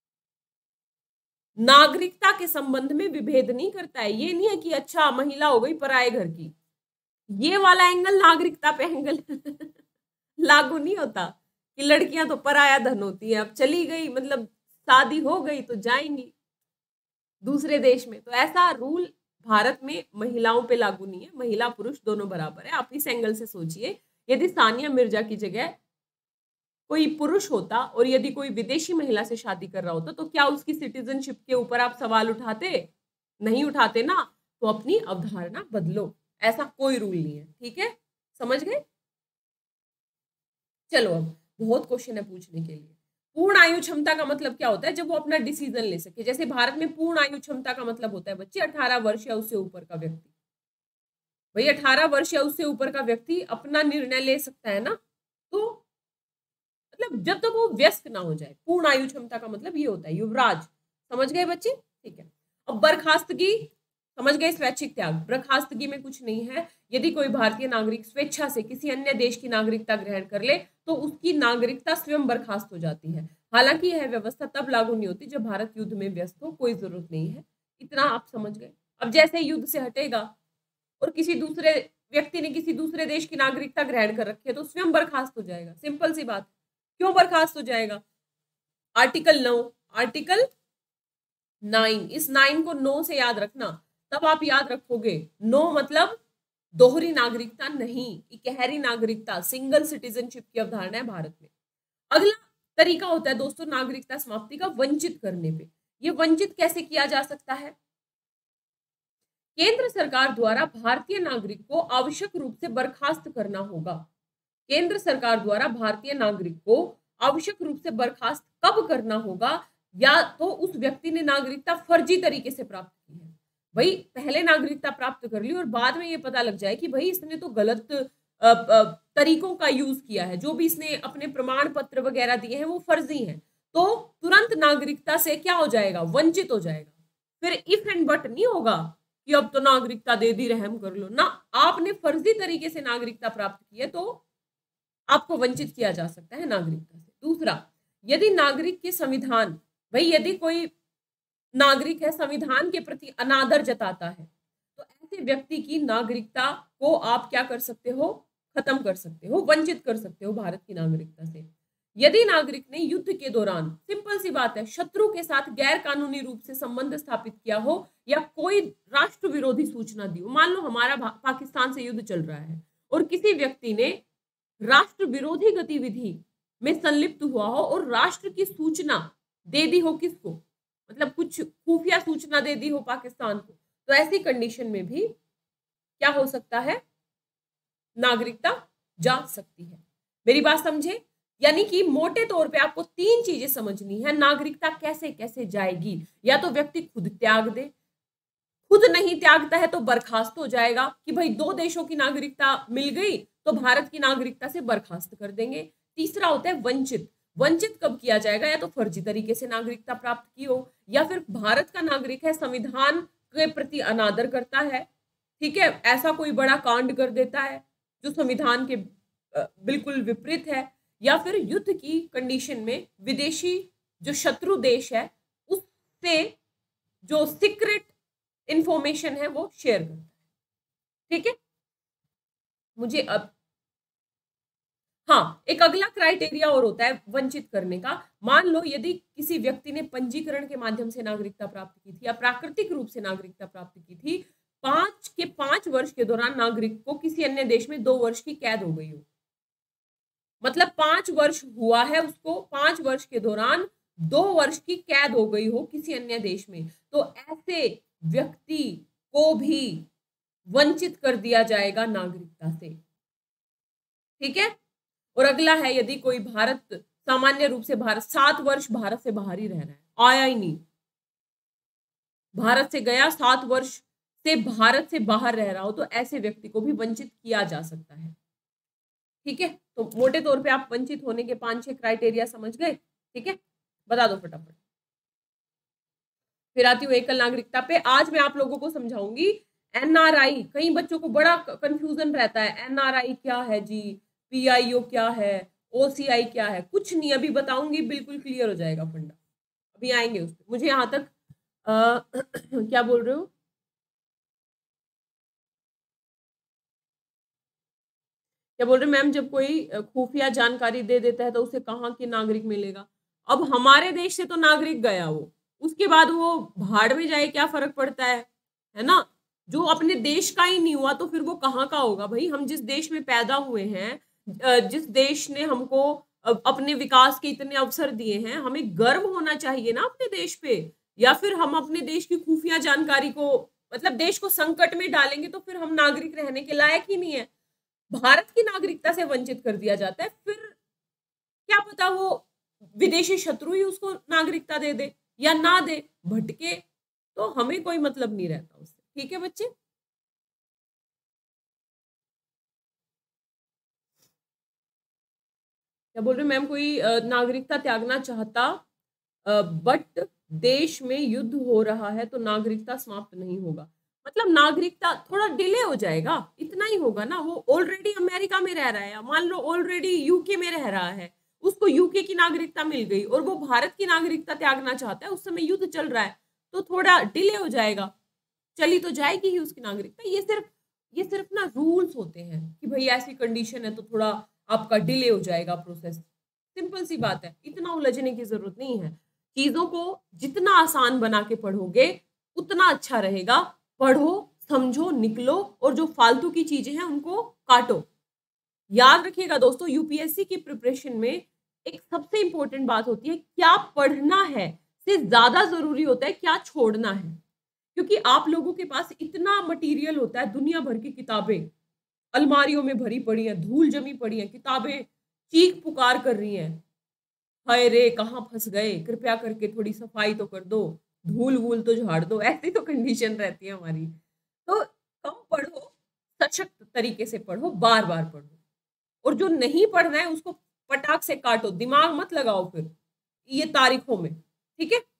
S1: नागरिकता के संबंध में विभेद नहीं करता है। ये नहीं है कि अच्छा महिला हो गई पराये घर की, ये वाला एंगल नागरिकता पे एंगल लागू नहीं होता कि लड़कियां तो पराया धन होती है, अब चली गई मतलब शादी हो गई तो जाएंगी दूसरे देश में। तो ऐसा रूल भारत में महिलाओं पे लागू नहीं है, महिला पुरुष दोनों बराबर है। आप इस एंगल से सोचिए, यदि सानिया मिर्जा की जगह कोई पुरुष होता और यदि कोई विदेशी महिला से शादी कर रहा होता तो क्या उसकी सिटीजनशिप के ऊपर आप सवाल उठाते? नहीं उठाते ना। तो अपनी अवधारणा बदलो, ऐसा कोई रूल नहीं है, ठीक है, समझ गए। चलो अब बहुत क्वेश्चन है पूछने के लिए। पूर्ण आयु क्षमता का मतलब क्या होता है? जब वो अपना डिसीजन ले सके। जैसे भारत में पूर्ण आयु क्षमता का मतलब होता है बच्चे अठारह वर्ष या उससे ऊपर का व्यक्ति। भाई अठारह वर्ष या उससे ऊपर का व्यक्ति अपना निर्णय ले सकता है ना। तो मतलब जब तक वो व्यस्त ना हो जाए, पूर्ण आयु क्षमता का मतलब ये होता है। युवराज, समझ गए बच्चे, ठीक है। अब बर्खास्तगी, समझ गए, स्वैच्छिक त्याग। बर्खास्तगी में कुछ नहीं है। यदि कोई भारतीय नागरिक स्वेच्छा से किसी अन्य देश की नागरिकता ग्रहण कर ले तो उसकी नागरिकता स्वयं बर्खास्त हो जाती है। हालांकि यह व्यवस्था तब लागू नहीं होती जब भारत युद्ध में व्यस्त हो, कोई जरूरत नहीं है, इतना आप समझ गए। अब जैसे युद्ध से हटेगा और किसी दूसरे व्यक्ति ने किसी दूसरे देश की नागरिकता ग्रहण कर रखी है तो स्वयं बर्खास्त हो जाएगा, सिंपल सी बात। क्यों बर्खास्त हो जाएगा? आर्टिकल नौ, आर्टिकल नाइन, इस नाइन को नो से याद रखना, तब आप याद रखोगे। नो मतलब दोहरी नागरिकता नहीं, इकहरी नागरिकता, सिंगल सिटीजनशिप की अवधारणा है भारत में। अगला तरीका होता है दोस्तों नागरिकता समाप्ति का, वंचित करने पे। ये वंचित कैसे किया जा सकता है? केंद्र सरकार द्वारा भारतीय नागरिक को आवश्यक रूप से बर्खास्त करना होगा। केंद्र सरकार द्वारा भारतीय नागरिक को आवश्यक रूप से बर्खास्त कब करना होगा? या तो उस व्यक्ति ने नागरिकता फर्जी तरीके से प्राप्त की है, भाई पहले नागरिकता प्राप्त कर ली और बाद में ये पता लग जाए कि भाई इसने तो गलत तरीकों का यूज किया है, जो भी इसने अपने प्रमाण पत्र वगैरह दिए हैं वो फर्जी हैं, तो तुरंत नागरिकता से क्या हो जाएगा? वंचित हो जाएगा। फिर इफ एंड बट नहीं होगा कि अब तो नागरिकता दे दी, रहम कर लो ना। आपने फर्जी तरीके से नागरिकता प्राप्त की है तो आपको वंचित किया जा सकता है नागरिकता से। दूसरा, यदि नागरिक के संविधान, भाई यदि कोई नागरिक है संविधान के प्रति अनादर जताता है तो ऐसे व्यक्ति की नागरिकता को आप क्या कर सकते हो? खत्म कर सकते हो, वंचित कर सकते हो भारत की नागरिकता से। यदि नागरिक ने युद्ध के दौरान, सिंपल सी बात है, शत्रु के साथ गैर कानूनी रूप से संबंध स्थापित किया हो या कोई राष्ट्र विरोधी सूचना दी हो, मान लो हमारा पाकिस्तान से युद्ध चल रहा है और किसी व्यक्ति ने राष्ट्र विरोधी गतिविधि में संलिप्त हुआ हो और राष्ट्र की सूचना दे दी हो, किसको? मतलब कुछ खुफिया सूचना दे दी हो पाकिस्तान को, तो ऐसी कंडीशन में भी क्या हो सकता है? नागरिकता जा सकती है। मेरी बात समझे? यानी कि मोटे तौर पे आपको तीन चीजें समझनी है, नागरिकता कैसे कैसे जाएगी। या तो व्यक्ति खुद त्याग दे, खुद नहीं त्यागता है तो बर्खास्त हो जाएगा कि भाई दो देशों की नागरिकता मिल गई तो भारत की नागरिकता से बर्खास्त कर देंगे। तीसरा होता है वंचित। वंचित कब किया जाएगा? या तो फर्जी तरीके से नागरिकता प्राप्त की हो, या फिर भारत का नागरिक है, संविधान के प्रति अनादर करता है, ठीक है, ऐसा कोई बड़ा कांड कर देता है जो संविधान के बिल्कुल विपरीत है, या फिर युद्ध की कंडीशन में विदेशी जो शत्रु देश है उससे जो सीक्रेट इंफॉर्मेशन है वो शेयर करता है, ठीक है। मुझे अब हाँ, एक अगला क्राइटेरिया और होता है वंचित करने का। मान लो यदि किसी व्यक्ति ने पंजीकरण के माध्यम से नागरिकता प्राप्त की थी या प्राकृतिक रूप से नागरिकता प्राप्त की थी, पांच के पांच वर्ष के दौरान नागरिक को किसी अन्य देश में दो वर्ष की कैद हो गई हो, मतलब पांच वर्ष हुआ है उसको, पांच वर्ष के दौरान दो वर्ष की कैद हो गई हो किसी अन्य देश में, तो ऐसे व्यक्ति को भी वंचित कर दिया जाएगा नागरिकता से। ठीक है। और अगला है, यदि कोई भारत सामान्य रूप से भारत सात वर्ष भारत से बाहर ही रह रहा है, आया ही नहीं, भारत से गया, सात वर्ष से भारत से बाहर रह रहा हो, तो ऐसे व्यक्ति को भी वंचित किया जा सकता है। ठीक है। तो मोटे तौर पे आप वंचित होने के पांच छह क्राइटेरिया समझ गए। ठीक है, बता दो फटाफट। फिर आती हूँ एकल नागरिकता पे। आज मैं आप लोगों को समझाऊंगी एनआरआई। कई बच्चों को बड़ा कंफ्यूजन रहता है, एनआरआई क्या है जी, पीआईओ क्या है, ओसीआई क्या है। कुछ नहीं, अभी बताऊंगी, बिल्कुल क्लियर हो जाएगा फंडा, अभी आएंगे उस पर। मुझे यहाँ तक आ, क्या बोल रहे हो, क्या बोल रहे मैम, जब कोई खुफिया जानकारी दे देता है तो उसे कहाँ के नागरिक मिलेगा? अब हमारे देश से तो नागरिक गया वो, उसके बाद वो भाड़ में जाए, क्या फर्क पड़ता है, है ना। जो अपने देश का ही नहीं हुआ तो फिर वो कहाँ का होगा भाई। हम जिस देश में पैदा हुए हैं, जिस देश ने हमको अपने विकास के इतने अवसर दिए हैं, हमें गर्व होना चाहिए ना अपने देश पे। या फिर हम अपने देश की खुफिया जानकारी को, मतलब देश को संकट में डालेंगे तो फिर हम नागरिक रहने के लायक ही नहीं है। भारत की नागरिकता से वंचित कर दिया जाता है, फिर क्या पता वो विदेशी शत्रु ही उसको नागरिकता दे दे या ना दे, भटके, तो हमें कोई मतलब नहीं रहता उससे। ठीक है बच्चे। क्या बोल रहे मैम, कोई नागरिकता त्यागना चाहता बट देश में युद्ध हो रहा है तो नागरिकता समाप्त नहीं होगा, मतलब नागरिकता थोड़ा डिले हो जाएगा, इतना ही होगा ना। वो ऑलरेडी अमेरिका में रह रहा है, मान लो ऑलरेडी यूके में रह रहा है, उसको यूके की नागरिकता मिल गई और वो भारत की नागरिकता त्यागना चाहता है, उस समय युद्ध चल रहा है, तो थोड़ा डिले हो जाएगा, चली तो जाएगी ही उसकी नागरिकता। ये सिर्फ ये सिर्फ ना रूल्स होते हैं कि भाई ऐसी कंडीशन है तो थोड़ा आपका डिले हो जाएगा प्रोसेस, सिंपल सी बात है, इतना उलझने की जरूरत नहीं है। चीजों को जितना आसान बना के पढ़ोगे उतना अच्छा रहेगा। पढ़ो, समझो, निकलो, और जो फालतू की चीजें हैं उनको काटो। याद रखिएगा दोस्तों, यूपीएससी की प्रिपरेशन में एक सबसे इंपॉर्टेंट बात होती है, क्या पढ़ना है से ज्यादा जरूरी होता है क्या छोड़ना है। क्योंकि आप लोगों के पास इतना मटेरियल होता है, दुनिया भर की किताबें अलमारियों में भरी पड़ी हैं, धूल जमी पड़ी हैं, किताबें चीख पुकार कर रही हैं, हाय रे कहाँ फंस गए, कृपया करके थोड़ी सफाई तो कर दो, धूल वूल तो झाड़ दो, ऐसी तो कंडीशन रहती है हमारी। तो कम पढ़ो, सशक्त तरीके से पढ़ो, बार बार पढ़ो, और जो नहीं पढ़ना है उसको पटाख से काटो, दिमाग मत लगाओ फिर ये तारीखों में। ठीक है।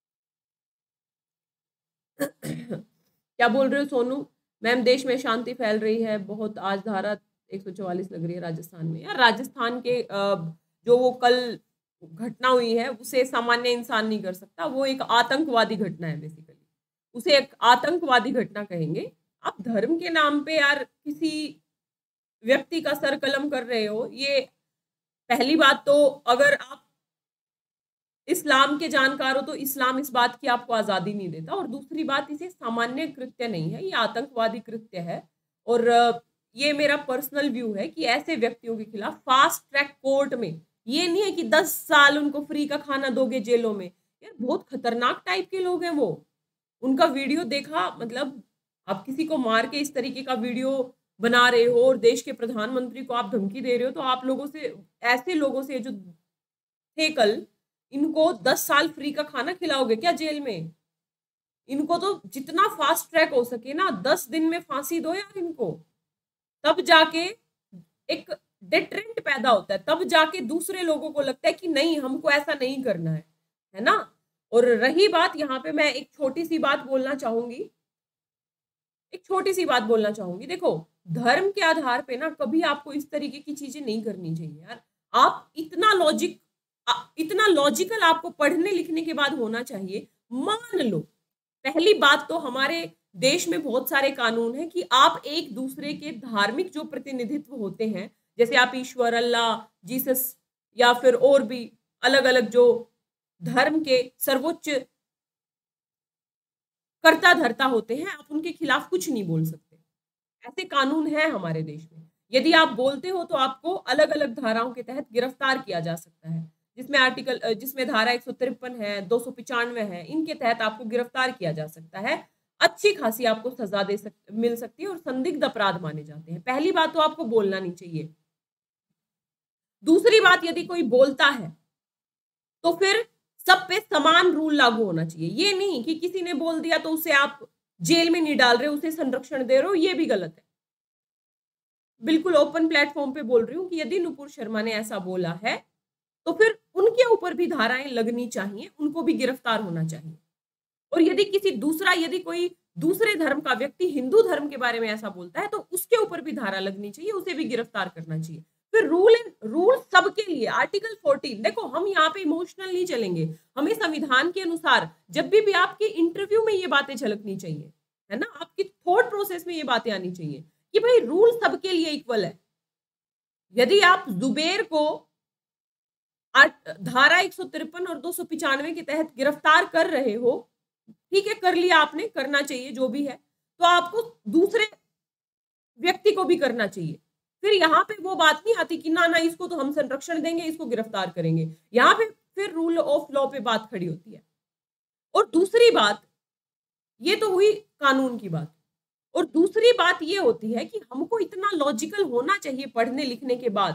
S1: क्या बोल रहे हो सोनू मैम, देश में शांति फैल रही है बहुत, आज धारा एक सौ चौवालीस लग रही है राजस्थान में। यार राजस्थान के जो वो कल घटना हुई है उसे सामान्य इंसान नहीं कर सकता, वो एक आतंकवादी घटना है, बेसिकली उसे एक आतंकवादी घटना कहेंगे। आप धर्म के नाम पे यार किसी व्यक्ति का सर कलम कर रहे हो, ये पहली बात। तो अगर आप इस्लाम के जानकार हो तो इस्लाम इस बात की आपको आजादी नहीं देता, और दूसरी बात, इसे सामान्य कृत्य नहीं है, ये आतंकवादी कृत्य है। और ये मेरा पर्सनल व्यू है कि ऐसे व्यक्तियों के खिलाफ फास्ट ट्रैक कोर्ट में, ये नहीं है कि दस साल उनको फ्री का खाना दोगे जेलों में, यार बहुत खतरनाक टाइप के लोग हैं वो। उनका वीडियो देखा, मतलब आप किसी को मार के इस तरीके का वीडियो बना रहे हो और देश के प्रधानमंत्री को आप धमकी दे रहे हो, तो आप लोगों से, ऐसे लोगों से जो थे कल, इनको दस साल फ्री का खाना खिलाओगे क्या जेल में? इनको तो जितना फास्ट ट्रैक हो सके ना, दस दिन में फांसी दो यार इनको, तब जाके एक डिटरेंट पैदा होता है, तब जाके दूसरे लोगों को लगता है कि नहीं हमको ऐसा नहीं करना है, है ना। और रही बात, यहाँ पे मैं एक छोटी सी बात बोलना चाहूंगी, एक छोटी सी बात बोलना चाहूंगी देखो, धर्म के आधार पे ना कभी आपको इस तरीके की चीजें नहीं करनी चाहिए यार। आप इतना लॉजिक इतना लॉजिकल आपको पढ़ने लिखने के बाद होना चाहिए। मान लो, पहली बात तो हमारे देश में बहुत सारे कानून हैं कि आप एक दूसरे के धार्मिक जो प्रतिनिधित्व होते हैं जैसे आप ईश्वर, अल्लाह, जीसस या फिर और भी अलग अलग जो धर्म के सर्वोच्च कर्ता धर्ता होते हैं, आप उनके खिलाफ कुछ नहीं बोल सकते। ऐसे कानून हैं हमारे देश में। यदि आप बोलते हो तो आपको अलग अलग धाराओं के तहत गिरफ्तार किया जा सकता है, जिसमें आर्टिकल अ, जिसमें धारा एक सौ तिरपन है, दो सौ पिचानवे है, इनके तहत आपको गिरफ्तार किया जा सकता है। अच्छी खासी आपको सजा दे सक मिल सकती है और संदिग्ध अपराध माने जाते हैं। पहली बात तो आपको बोलना नहीं चाहिए। दूसरी बात, यदि कोई बोलता है तो फिर सब पे समान रूल लागू होना चाहिए। ये नहीं कि किसी ने बोल दिया तो उसे आप जेल में नहीं डाल रहे, उसे संरक्षण दे रहे हो, ये भी गलत है। बिल्कुल ओपन प्लेटफॉर्म पे बोल रही हूँ कि यदि नुपुर शर्मा ने ऐसा बोला है तो फिर उनके ऊपर भी धाराएं लगनी चाहिए, उनको भी गिरफ्तार होना चाहिए। और यदि किसी दूसरा यदि कोई दूसरे धर्म का व्यक्ति हिंदू धर्म के बारे में ऐसा बोलता है तो उसके ऊपर भी धारा लगनी चाहिए, उसे भी गिरफ्तार करना चाहिए। फिर रूल एंड रूल सबके लिए। आर्टिकल चौदह, देखो हम यहाँ पे इमोशनल नहीं चलेंगे, हमें संविधान के अनुसार जब भी, भी आपके इंटरव्यू में ये बातें झलकनी चाहिए, है ना, आपकी थॉट प्रोसेस में ये बातें आनी चाहिए कि भाई रूल सबके लिए इक्वल है। यदि आप जुबेर को धारा एक सौ तिरपन और दो सौ पिचानवे के तहत गिरफ्तार कर रहे हो, ठीक है, कर लिया आपने, करना चाहिए जो भी है, तो आपको दूसरे व्यक्ति को भी करना चाहिए। फिर यहाँ पे वो बात नहीं आती कि ना ना इसको तो हम संरक्षण देंगे, इसको गिरफ्तार करेंगे। यहाँ पे फिर रूल ऑफ लॉ पे बात खड़ी होती है। और दूसरी बात, ये तो हुई कानून की बात, और दूसरी बात ये होती है कि हमको इतना लॉजिकल होना चाहिए पढ़ने लिखने के बाद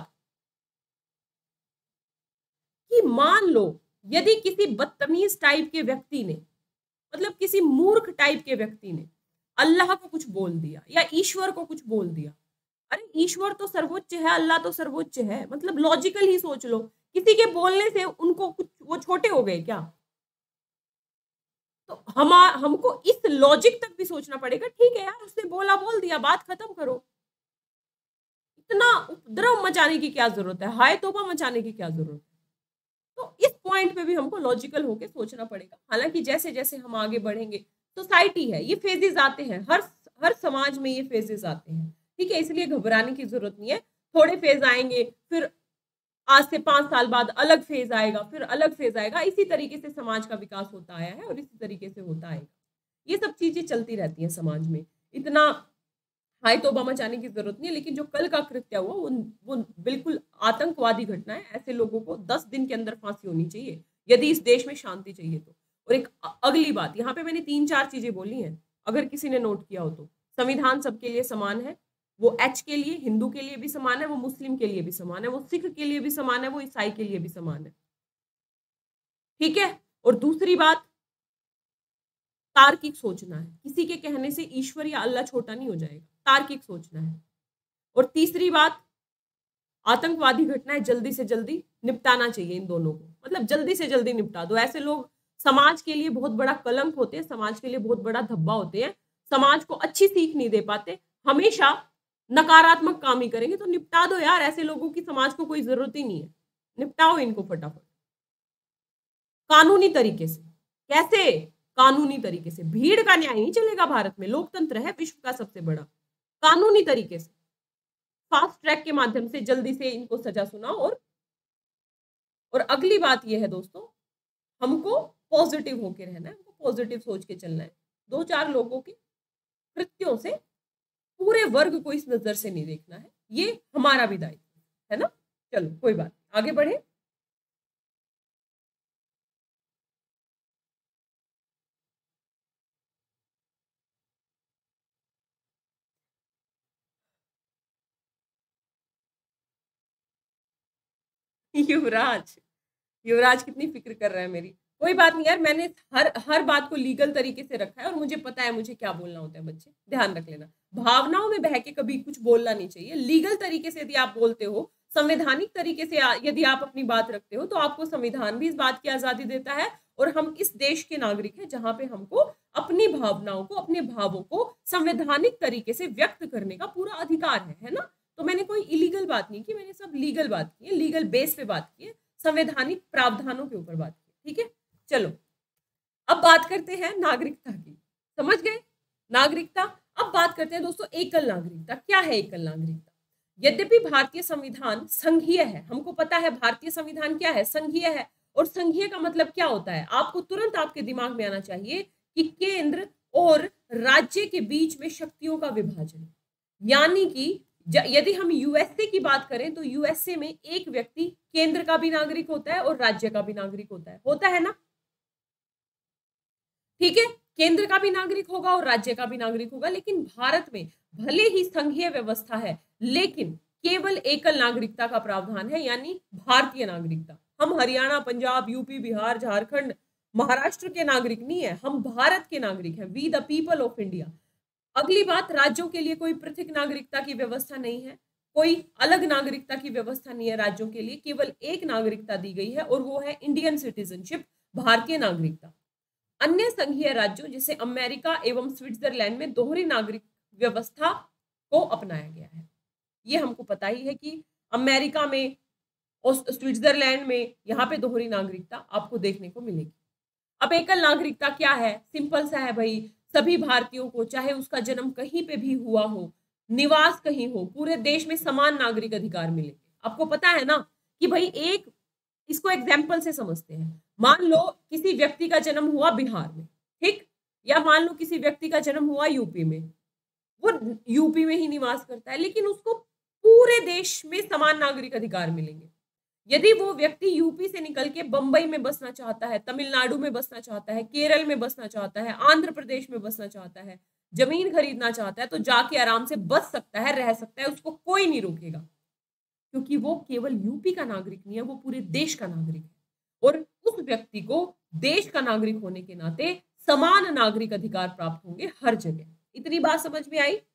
S1: कि मान लो यदि किसी बदतमीज टाइप के व्यक्ति ने, मतलब किसी मूर्ख टाइप के व्यक्ति ने अल्लाह को कुछ बोल दिया या ईश्वर को कुछ बोल दिया, अरे ईश्वर तो सर्वोच्च है, अल्लाह तो सर्वोच्च है, मतलब लॉजिकल ही सोच लो, किसी के बोलने से उनको कुछ वो छोटे हो गए क्या? तो हम हमको इस लॉजिक तक भी सोचना पड़ेगा। ठीक है यार, उसने बोला बोल दिया, बात खत्म करो, इतना उपद्रव मचाने की क्या जरूरत है, हाय तौबा मचाने की क्या जरूरत है? तो इस पॉइंट पे भी हमको लॉजिकल होके सोचना पड़ेगा। हालांकि जैसे जैसे हम आगे बढ़ेंगे, सोसाइटी है, ये फेजेस आते हैं, हर हर समाज में ये फेजेस आते हैं, ठीक है, इसलिए घबराने की जरूरत नहीं है। थोड़े फेज आएंगे, फिर आज से पांच साल बाद अलग फेज आएगा, फिर अलग फेज आएगा, इसी तरीके से समाज का विकास होता आया है और इसी तरीके से होता आएगा। ये सब चीजें चलती रहती हैं समाज में, इतना हाय तौबा मचाने की जरूरत नहीं है। लेकिन जो कल का कृत्य हुआ वो वो बिल्कुल आतंकवादी घटना है। ऐसे लोगों को दस दिन के अंदर फांसी होनी चाहिए यदि इस देश में शांति चाहिए तो। और एक अगली बात, यहाँ पे मैंने तीन चार चीजें बोली हैं, अगर किसी ने नोट किया हो तो, संविधान सबके लिए समान है, वो एच के लिए, हिंदू के लिए भी समान है, वो मुस्लिम के लिए भी समान है, वो सिख के लिए भी समान है, वो ईसाई के लिए भी समान है, ठीक है। और दूसरी बात, तार्किक सोचना है, किसी के कहने से ईश्वर या अल्लाह छोटा नहीं हो जाएगा, तार्किक सोचना है। और तीसरी बात, आतंकवादी घटनाएं जल्दी से जल्दी निपटाना चाहिए इन दोनों को, मतलब जल्दी से जल्दी निपटा दो। ऐसे लोग समाज के लिए बहुत बड़ा कलंक होते हैं, समाज के लिए बहुत बड़ा धब्बा होते हैं, समाज को अच्छी सीख नहीं दे पाते, हमेशा नकारात्मक काम ही करेंगे। तो निपटा दो यार, ऐसे लोगों की समाज को कोई जरूरत ही नहीं है, निपटाओ इनको फटाफट कानूनी तरीके से। कैसे? कानूनी तरीके से। भीड़ का न्याय नहीं चलेगा भारत में, लोकतंत्र है विश्व का सबसे बड़ा। कानूनी तरीके से, फास्ट ट्रैक के माध्यम से जल्दी से इनको सजा सुनाओ। और और अगली बात यह है दोस्तों, हमको पॉजिटिव होके रहना है, हमको पॉजिटिव सोच के चलना है। दो चार लोगों के कृत्यों से पूरे वर्ग को इस नजर से नहीं देखना है, ये हमारा भी दायित्व है ना। चलो कोई बात, आगे बढ़े। युवराज, युवराज कितनी फिक्र कर रहा है मेरी। कोई बात नहीं यार, मैंने हर हर बात को लीगल तरीके से रखा है और मुझे पता है मुझे क्या बोलना होता है। बच्चे ध्यान रख लेना, भावनाओं में बह के कभी कुछ बोलना नहीं चाहिए। लीगल तरीके से यदि आप बोलते हो, संवैधानिक तरीके से यदि आप अपनी बात रखते हो, तो आपको संविधान भी इस बात की आजादी देता है और हम इस देश के नागरिक हैं जहां पे हमको अपनी भावनाओं को, अपने भावों को संवैधानिक तरीके से व्यक्त करने का पूरा अधिकार है, है ना। तो मैंने कोई इलीगल बात नहीं की, मैंने सब लीगल बात की है, लीगल बेस पे बात की है, संवैधानिक प्रावधानों के ऊपर बात की, ठीक है। चलो अब बात करते हैं नागरिकता की, समझ गए नागरिकता। अब बात करते हैं दोस्तों एकल नागरिकता। क्या है एकल नागरिकता? यद्यपि भारतीय संविधान संघीय है, हमको पता है भारतीय संविधान क्या है, संघीय है, और संघीय का मतलब क्या होता है, आपको तुरंत आपके दिमाग में आना चाहिए कि केंद्र और राज्य के बीच में शक्तियों का विभाजन। यानी कि यदि हम यूएसए की बात करें तो यूएसए में एक व्यक्ति केंद्र का भी नागरिक होता है और राज्य का भी नागरिक होता है, होता है ना, ठीक है, केंद्र का भी नागरिक होगा और राज्य का भी नागरिक होगा। लेकिन भारत में भले ही संघीय व्यवस्था है, लेकिन केवल एकल नागरिकता का प्रावधान है, यानी भारतीय नागरिकता। हम हरियाणा, पंजाब, यूपी, बिहार, झारखंड, महाराष्ट्र के नागरिक नहीं है, हम भारत के नागरिक हैं, we the people of India. अगली बात, राज्यों के लिए कोई पृथक नागरिकता की व्यवस्था नहीं है, कोई अलग नागरिकता की व्यवस्था नहीं है राज्यों के लिए, केवल एक नागरिकता दी गई है और वो है इंडियन सिटीजनशिप, भारतीय नागरिकता। अन्य संघीय राज्यों जैसे अमेरिका एवं स्विट्जरलैंड में दोहरी नागरिक व्यवस्था को अपनाया गया है। ये हमको पता ही है कि अमेरिका में और स्विट्जरलैंड में यहाँ पे दोहरी नागरिकता आपको देखने को मिलेगी। अब एकल नागरिकता क्या है, सिंपल सा है भाई, सभी भारतीयों को चाहे उसका जन्म कहीं पे भी हुआ हो, निवास कहीं हो, पूरे देश में समान नागरिक अधिकार मिलेंगे। आपको पता है ना कि भाई, एक इसको एग्जाम्पल से समझते हैं, मान लो किसी व्यक्ति का जन्म हुआ बिहार में, ठीक, या मान लो किसी व्यक्ति का जन्म हुआ यूपी में, वो यूपी में ही निवास करता है, लेकिन उसको पूरे देश में समान नागरिक अधिकार मिलेंगे। यदि वो व्यक्ति यूपी से निकल के बंबई में बसना चाहता है, तमिलनाडु में बसना चाहता है, केरल में बसना चाहता है, आंध्र प्रदेश में बसना चाहता है, जमीन खरीदना चाहता है, तो जाके आराम से बस सकता है, रह सकता है, उसको कोई नहीं रोकेगा, क्योंकि वो केवल यूपी का नागरिक नहीं है, वो पूरे देश का नागरिक है। और उस व्यक्ति को देश का नागरिक होने के नाते समान नागरिक अधिकार प्राप्त होंगे हर जगह। इतनी बात समझ में आई?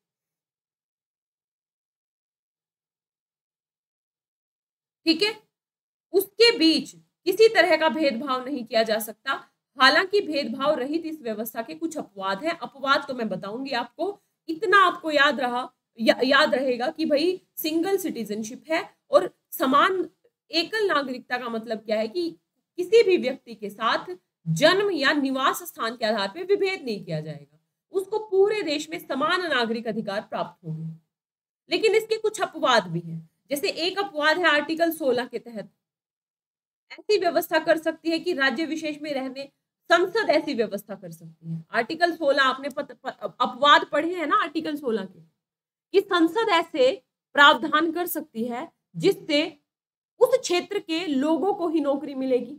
S1: ठीक है, उसके बीच किसी तरह का भेदभाव नहीं किया जा सकता। हालांकि भेदभाव रहित इस व्यवस्था के कुछ अपवाद हैं, अपवाद तो मैं बताऊंगी आपको। इतना आपको याद रहा या, याद रहेगा कि भाई सिंगल सिटीजनशिप है और समान एकल नागरिकता का मतलब क्या है कि किसी भी व्यक्ति के साथ जन्म या निवास स्थान के आधार पर विभेद नहीं किया जाएगा, उसको पूरे देश में समान नागरिक अधिकार प्राप्त होंगे। लेकिन इसके कुछ अपवाद भी हैं, जैसे एक अपवाद है आर्टिकल सोलह के तहत ऐसी व्यवस्था कर सकती है कि राज्य विशेष में रहने संसद ऐसी व्यवस्था कर सकती है। आर्टिकल सोलह आपने पत, प, अपवाद पढ़े हैं ना आर्टिकल सोलह के, कि संसद ऐसे प्रावधान कर सकती है जिससे उस क्षेत्र के लोगों को ही नौकरी मिलेगी,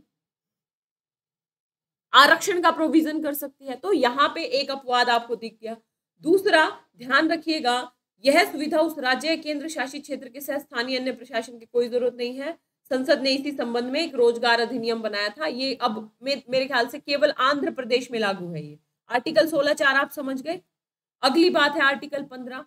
S1: आरक्षण का प्रोविजन कर सकती है। तो यहाँ पे एक अपवाद आपको दिख गया। दूसरा, ध्यान रखिएगा, यह सुविधा उस राज्य केंद्र शासित क्षेत्र के साथ स्थानीय अन्य प्रशासन की कोई जरूरत नहीं है। संसद ने इसी संबंध में एक रोजगार अधिनियम बनाया था, ये अब मे, मेरे ख्याल से केवल आंध्र प्रदेश में लागू है। ये आर्टिकल सोलह चार आप समझ गए। अगली बात है आर्टिकल पंद्रह,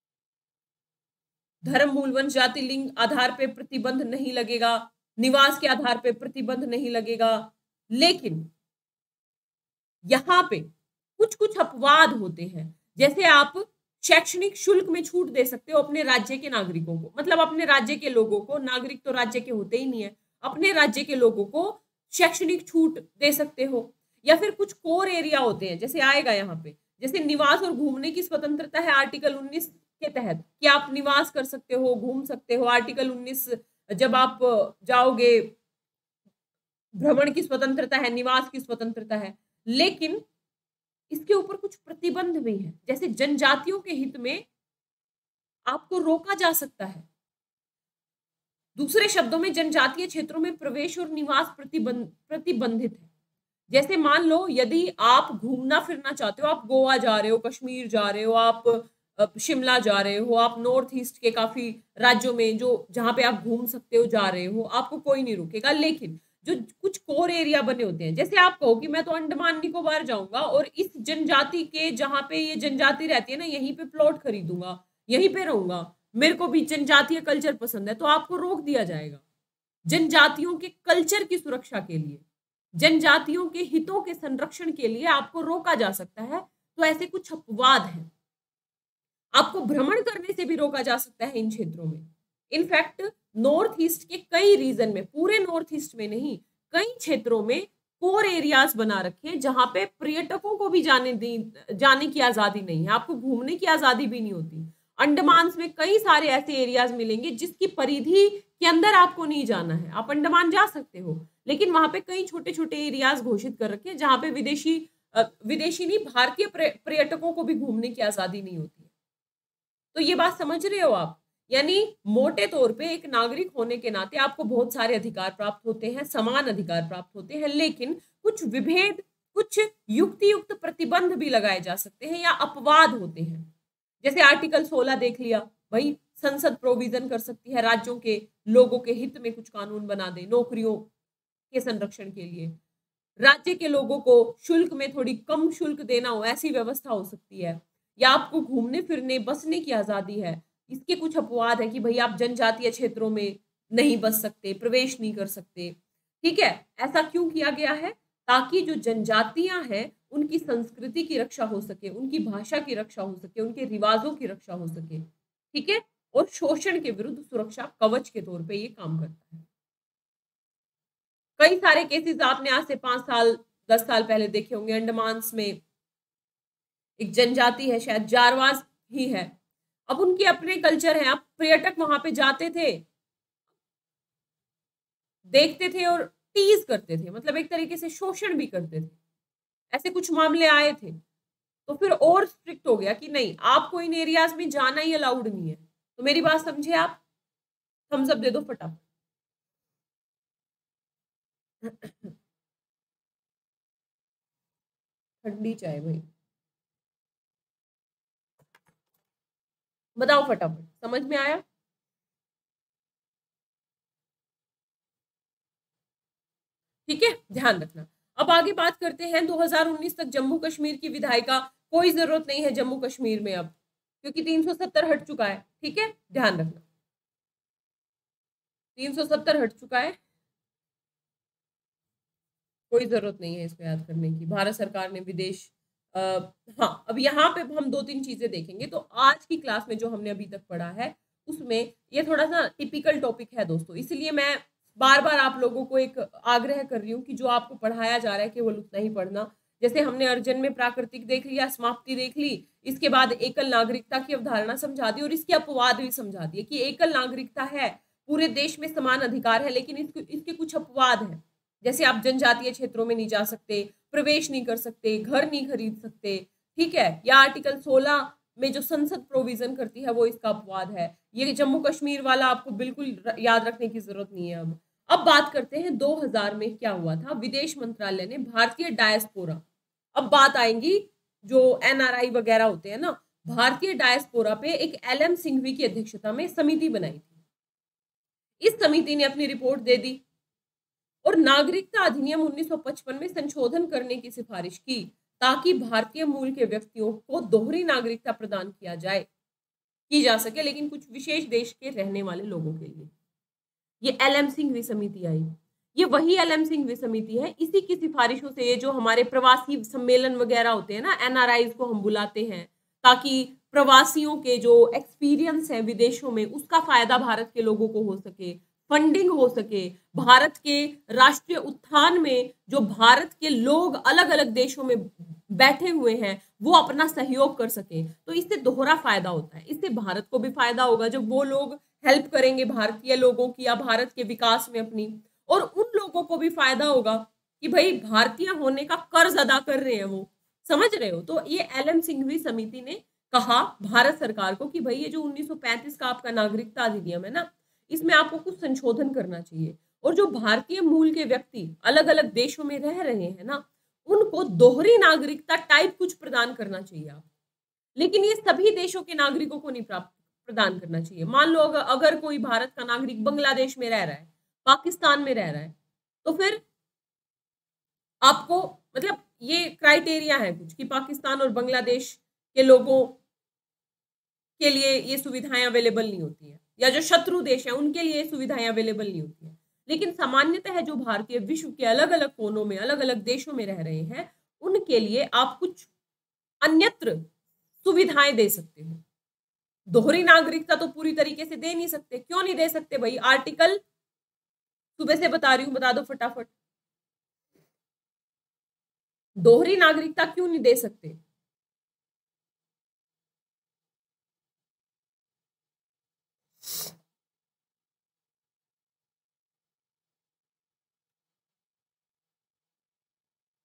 S1: धर्म, मूल, वंश, जाति, लिंग आधार पे प्रतिबंध नहीं लगेगा, निवास के आधार पे प्रतिबंध नहीं लगेगा। लेकिन यहाँ पे कुछ कुछ अपवाद होते हैं, जैसे आप शैक्षणिक शुल्क में छूट दे सकते हो अपने राज्य के नागरिकों को, मतलब अपने राज्य के लोगों को, नागरिक तो राज्य के होते ही नहीं है, अपने राज्य के लोगों को शैक्षणिक छूट दे सकते हो। या फिर कुछ कोर एरिया होते हैं, जैसे आएगा यहाँ पे, जैसे निवास और घूमने की स्वतंत्रता है आर्टिकल उन्नीस के तहत कि आप निवास कर सकते हो, घूम सकते हो। आर्टिकल उन्नीस, जब आप जाओगे, भ्रमण की स्वतंत्रता है, निवास की स्वतंत्रता है। लेकिन इसके ऊपर कुछ प्रतिबंध भी हैं, जैसे जनजातियों के हित में आपको रोका जा सकता है। दूसरे शब्दों में, जनजातीय क्षेत्रों में प्रवेश और निवास प्रतिबंध प्रतिबंधित है। जैसे मान लो यदि आप घूमना फिरना चाहते हो, आप गोवा जा रहे हो, कश्मीर जा रहे हो, आप शिमला जा रहे हो, आप नॉर्थ ईस्ट के काफी राज्यों में जो जहां पे आप घूम सकते हो जा रहे हो, आपको कोई नहीं रोकेगा। लेकिन जो कुछ कोर एरिया बने होते हैं, जैसे आप कहो कि मैं तो अंडमान निकोबार जाऊंगा और इस जनजाति के जहां पे ये जनजाति रहती है ना, यहीं पे प्लॉट खरीदूंगा, यहीं पे रहूंगा, मेरे को भी जनजातीय कल्चर पसंद है, तो आपको रोक दिया जाएगा। जनजातियों के कल्चर की सुरक्षा के लिए, जनजातियों के हितों के संरक्षण के लिए आपको रोका जा सकता है। तो ऐसे कुछ अपवाद हैं। आपको भ्रमण करने से भी रोका जा सकता है इन क्षेत्रों में। इनफैक्ट नॉर्थ ईस्ट के कई रीजन में, पूरे नॉर्थ ईस्ट में नहीं, कई क्षेत्रों में कोर एरियाज बना रखे हैं जहां पे पर्यटकों को भी जाने दी जाने की आजादी नहीं है, आपको घूमने की आजादी भी नहीं होती। अंडमान में कई सारे ऐसे एरियाज मिलेंगे जिसकी परिधि के अंदर आपको नहीं जाना है। आप अंडमान जा सकते हो, लेकिन वहां पे कई छोटे छोटे एरियाज घोषित कर रखे हैं जहां पे विदेशी विदेशी नहीं, भारतीय पर्यटकों को भी घूमने की आजादी नहीं होती है। तो ये बात समझ रहे हो आप? यानी मोटे तौर पे एक नागरिक होने के नाते आपको बहुत सारे अधिकार प्राप्त होते हैं, समान अधिकार प्राप्त होते हैं, लेकिन कुछ विभेद, कुछ युक्ति युक्त प्रतिबंध भी लगाए जा सकते हैं या अपवाद होते हैं। जैसे आर्टिकल सोलह देख लिया, भाई संसद प्रोविजन कर सकती है राज्यों के लोगों के हित में कुछ कानून बना दे नौकरियों के संरक्षण के लिए, राज्य के लोगों को शुल्क में थोड़ी कम शुल्क देना हो, ऐसी व्यवस्था हो सकती है, या आपको घूमने फिरने बसने की आजादी है। इसके कुछ अपवाद है कि भाई आप जनजातीय क्षेत्रों में नहीं बस सकते, प्रवेश नहीं कर सकते। ठीक है, ऐसा क्यों किया गया है? ताकि जो जनजातियां हैं उनकी संस्कृति की रक्षा हो सके, उनकी भाषा की रक्षा हो सके, उनके रिवाजों की रक्षा हो सके। ठीक है, और शोषण के विरुद्ध सुरक्षा कवच के तौर पे ये काम करता है। कई सारे केसेस आपने आज से पांच साल दस साल पहले देखे होंगे। अंडमान में एक जनजाति है, शायद जारवाज ही है, अब उनके अपने कल्चर है। अब पर्यटक वहां पे जाते थे, देखते थे और टीज करते थे, मतलब एक तरीके से शोषण भी करते थे। ऐसे कुछ मामले आए थे, तो फिर और स्ट्रिक्ट हो गया कि नहीं, आपको इन एरियाज में जाना ही अलाउड नहीं है। तो मेरी बात समझे आप? थम्स अप दे दो फटाफट। ठंडी चाय भाई, बताओ फटाफट, समझ में आया? ठीक है, ध्यान रखना। अब आगे बात करते हैं, दो हज़ार उन्नीस तक जम्मू कश्मीर की विधायी का कोई जरूरत नहीं है जम्मू कश्मीर में अब, क्योंकि तीन सौ सत्तर हट चुका है। ठीक है, ध्यान रखना, तीन सौ सत्तर हट चुका है, कोई जरूरत नहीं है इसको याद करने की। भारत सरकार ने विदेश आ, हाँ, अब यहाँ पे हम दो तीन चीजें देखेंगे। तो आज की क्लास में जो हमने अभी तक पढ़ा है उसमें ये थोड़ा सा टिपिकल टॉपिक है दोस्तों, इसलिए मैं बार बार आप लोगों को एक आग्रह कर रही हूँ कि जो आपको पढ़ाया जा रहा है केवल उतना ही पढ़ना। जैसे हमने अर्जन में प्राकृतिक देख लिया, समाप्ति देख ली, इसके बाद एकल नागरिकता की अवधारणा समझा दी और इसके अपवाद भी समझा दिए कि एकल नागरिकता है, पूरे देश में समान अधिकार है, लेकिन इसके इसके कुछ अपवाद हैं। जैसे आप जनजातीय क्षेत्रों में नहीं जा सकते, प्रवेश नहीं कर सकते, घर नहीं खरीद सकते। ठीक है, या आर्टिकल सोलह में जो संसद प्रोविजन करती है वो इसका अपवाद है। ये जम्मू कश्मीर वाला आपको बिल्कुल याद रखने की जरूरत नहीं है। अब अब बात करते हैं दो हज़ार में क्या हुआ था। विदेश मंत्रालय ने भारतीय डायस्पोरा, अब बात आएंगी जो एनआरआई वगैरह होते हैं ना, भारतीय डायस्पोरा पे एक एल एम सिंघवी की अध्यक्षता में समिति बनाई थी। इस समिति ने अपनी रिपोर्ट दे दी और नागरिकता अधिनियम उन्नीस सौ पचपन में संशोधन करने की सिफारिश की ताकि भारतीय मूल के व्यक्तियों को दोहरी नागरिकता प्रदान किया जाए की जा सके, लेकिन कुछ विशेष देश के रहने वाले लोगों के लिए। ये एल एम सिंघवी समिति आई, ये वही एल एम सिंघवी समिति है। इसी की सिफारिशों से ये जो हमारे प्रवासी सम्मेलन वगैरह होते हैं ना, एन आर आईज को हम बुलाते हैं ताकि प्रवासियों के जो एक्सपीरियंस है विदेशों में उसका फायदा भारत के लोगों को हो सके, फंडिंग हो सके, भारत के राष्ट्रीय उत्थान में जो भारत के लोग अलग अलग देशों में बैठे हुए हैं वो अपना सहयोग कर सके। तो इससे दोहरा फायदा होता है, इससे भारत को भी फायदा होगा जब वो लोग हेल्प करेंगे भारतीय लोगों की या भारत के विकास में अपनी, और उन लोगों को भी फायदा होगा कि भाई भारतीय होने का कर्ज अदा कर रहे हैं वो, समझ रहे हो। तो ये एल एम सिंघवी समिति ने कहा भारत सरकार को कि भाई ये जो उन्नीस सौ पैंतीस का आपका नागरिकता अधिनियम है ना, इसमें आपको कुछ संशोधन करना चाहिए, और जो भारतीय मूल के व्यक्ति अलग अलग देशों में रह रहे हैं ना, उनको दोहरी नागरिकता टाइप कुछ प्रदान करना चाहिए आप। लेकिन ये सभी देशों के नागरिकों को नहीं प्राप्त प्रदान करना चाहिए। मान लो अगर, अगर कोई भारत का नागरिक बांग्लादेश में रह रहा है, पाकिस्तान में रह रहा है, तो फिर आपको मतलब ये क्राइटेरिया है कुछ कि पाकिस्तान और बांग्लादेश के लोगों के लिए ये सुविधाएं अवेलेबल नहीं होती है, या जो शत्रु देश है उनके लिए सुविधाएं अवेलेबल नहीं होती है। लेकिन सामान्यतः जो भारतीय विश्व के अलग अलग कोनों में अलग अलग देशों में रह रहे हैं उनके लिए आप कुछ अन्यत्र सुविधाएं दे सकते हो। दोहरी नागरिकता तो पूरी तरीके से दे नहीं सकते। क्यों नहीं दे सकते भाई? आर्टिकल सुबह से बता रही हूं, बता दो फटाफट। दोहरी नागरिकता क्यों नहीं दे सकते?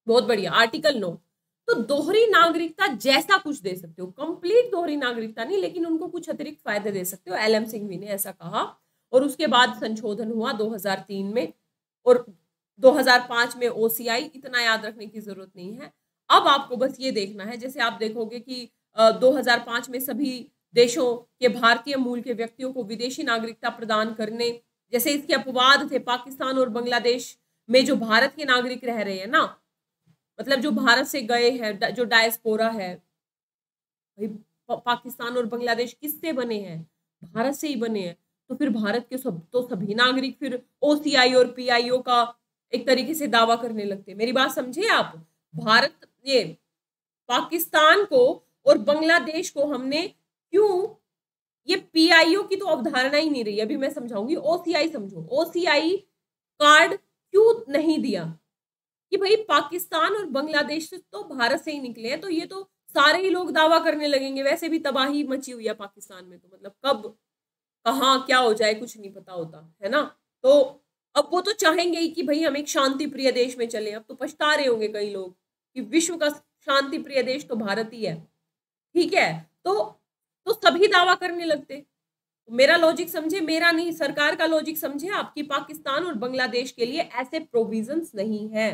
S1: बहुत बढ़िया। आर्टिकल नौ, तो दोहरी नागरिकता जैसा कुछ दे सकते हो, कंप्लीट दोहरी नागरिकता नहीं, लेकिन उनको कुछ अतिरिक्त फायदे दे सकते हो। एल एम सिंघवी ने ऐसा कहा, और उसके बाद संशोधन हुआ दो हज़ार तीन में, और दो हज़ार पाँच में ओ सी आई। इतना याद रखने की जरूरत नहीं है। अब आपको बस ये देखना है, जैसे आप देखोगे कि दो हज़ार पाँच में सभी देशों के भारतीय मूल के व्यक्तियों को विदेशी नागरिकता प्रदान करने, जैसे इसके अपवाद थे पाकिस्तान और बांग्लादेश में जो भारत के नागरिक रह रहे हैं ना, मतलब जो भारत से गए हैं, जो डायस्पोरा है, भाई पाकिस्तान और बांग्लादेश किससे बने हैं? भारत से ही बने हैं। तो फिर भारत के सब तो सभी नागरिक फिर ओ सी आई और पी आई ओ का एक तरीके से दावा करने लगते हैं। मेरी बात समझे आप? भारत ये पाकिस्तान को और बांग्लादेश को हमने क्यों, ये पी आई ओ की तो अवधारणा ही नहीं रही, अभी मैं समझाऊंगी। ओ सी आई समझो, ओ सी आई कार्ड क्यों नहीं दिया कि भाई पाकिस्तान और बांग्लादेश से तो भारत से ही निकले हैं, तो ये तो सारे ही लोग दावा करने लगेंगे। वैसे भी तबाही मची हुई है पाकिस्तान में, तो मतलब कब कहाँ क्या हो जाए कुछ नहीं पता होता है ना। तो अब वो तो चाहेंगे ही कि भाई हम एक शांति प्रिय देश में चले। अब तो पछता रहे होंगे कई लोग कि विश्व का शांति प्रिय देश तो भारत ही है, ठीक है। तो तो सभी दावा करने लगते। मेरा लॉजिक समझे, मेरा नहीं, सरकार का लॉजिक समझे। आपकी पाकिस्तान और बांग्लादेश के लिए ऐसे प्रोविजंस नहीं है,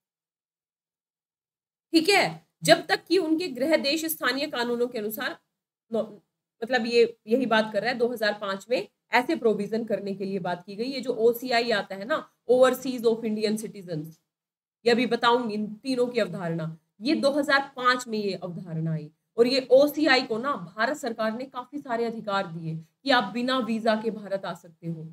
S1: ठीक है, जब तक कि उनके गृह देश स्थानीय कानूनों के अनुसार, मतलब ये यही बात कर रहा है दो हज़ार पाँच में ऐसे प्रोविजन करने के लिए बात की गई। ये जो ओ सी आई आता है ना, ओवरसीज ऑफ इंडियन सिटीजन्स, ये अभी बताऊंगी इन तीनों की अवधारणा। ये दो हज़ार पाँच में ये अवधारणा आई, और ये ओ सी आई को ना भारत सरकार ने काफी सारे अधिकार दिए कि आप बिना वीजा के भारत आ सकते हो,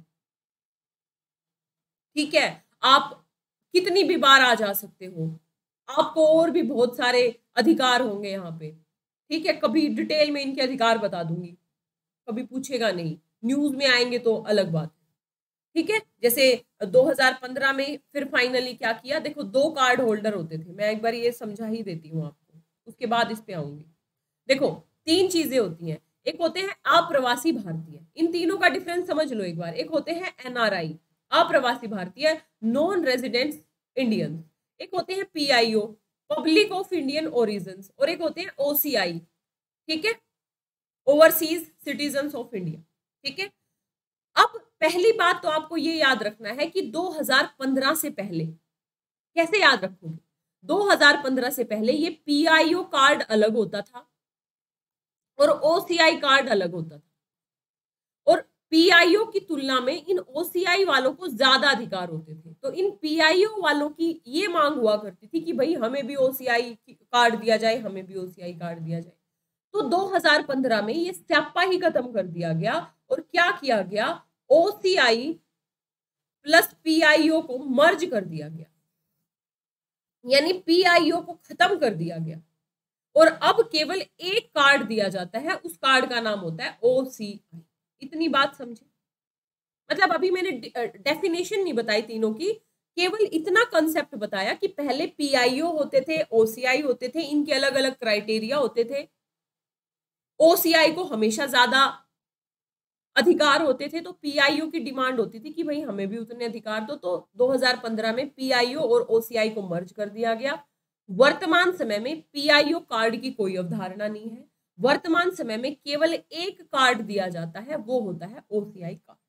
S1: ठीक है, आप कितनी भी बार आ जा सकते हो, आपको और भी बहुत सारे अधिकार होंगे यहाँ पे, ठीक है। कभी डिटेल में इनके अधिकार बता दूंगी, कभी पूछेगा नहीं, न्यूज में आएंगे तो अलग बात है, ठीक है। जैसे दो हज़ार पंद्रह में फिर फाइनली क्या किया, देखो दो कार्ड होल्डर होते थे, मैं एक बार ये समझा ही देती हूँ आपको, उसके बाद इस पे आऊंगी। देखो तीन चीजें होती हैं, एक होते हैं अप्रवासी भारतीय, इन तीनों का डिफरेंस समझ लो एक बार। एक होते हैं एन आर आई, अप्रवासी भारतीय, नॉन रेजिडेंट्स इंडियंस। एक होते हैं P I O, public of Indian origin, और एक होते हैं ओ सी आई, ठीक है, ओवरसीज सिटीजन्स ऑफ इंडिया, ठीक है। अब पहली बात तो आपको ये याद रखना है कि दो हज़ार पंद्रह से पहले, कैसे याद रखोगे, दो हज़ार पंद्रह से पहले ये पी आई ओ कार्ड अलग होता था और ओ सी आई कार्ड अलग होता था, और पी आई ओ की तुलना में इन ओ सी आई वालों को ज्यादा अधिकार होते थे। तो इन पी आई ओ वालों की ये मांग हुआ करती थी कि भाई हमें भी ओ सी आई कार्ड दिया जाए, हमें भी ओ सी आई कार्ड दिया जाए। तो दो हज़ार पंद्रह में ये स्यापा ही खत्म कर दिया गया, और क्या किया गया, ओ सी आई प्लस पी आई ओ को मर्ज कर दिया गया, यानी पी आई ओ को खत्म कर दिया गया, और अब केवल एक कार्ड दिया जाता है, उस कार्ड का नाम होता है ओ सी आई। इतनी बात समझे, मतलब अभी मैंने डेफिनेशन नहीं बताई तीनों की, केवल इतना कंसेप्ट बताया कि पहले पी आई ओ होते थे, ओ सी आई होते थे, इनके अलग अलग क्राइटेरिया होते थे। ओ सी आई को हमेशा ज्यादा अधिकार होते थे, तो पी आई ओ की डिमांड होती थी कि भाई हमें भी उतने अधिकार दो। तो दो हज़ार पंद्रह में पी आई ओ और ओ सी आई को मर्ज कर दिया गया। वर्तमान समय में पी आई ओ कार्ड की कोई अवधारणा नहीं है, वर्तमान समय में केवल एक कार्ड दिया जाता है, वो होता है ओ सी आई कार्ड।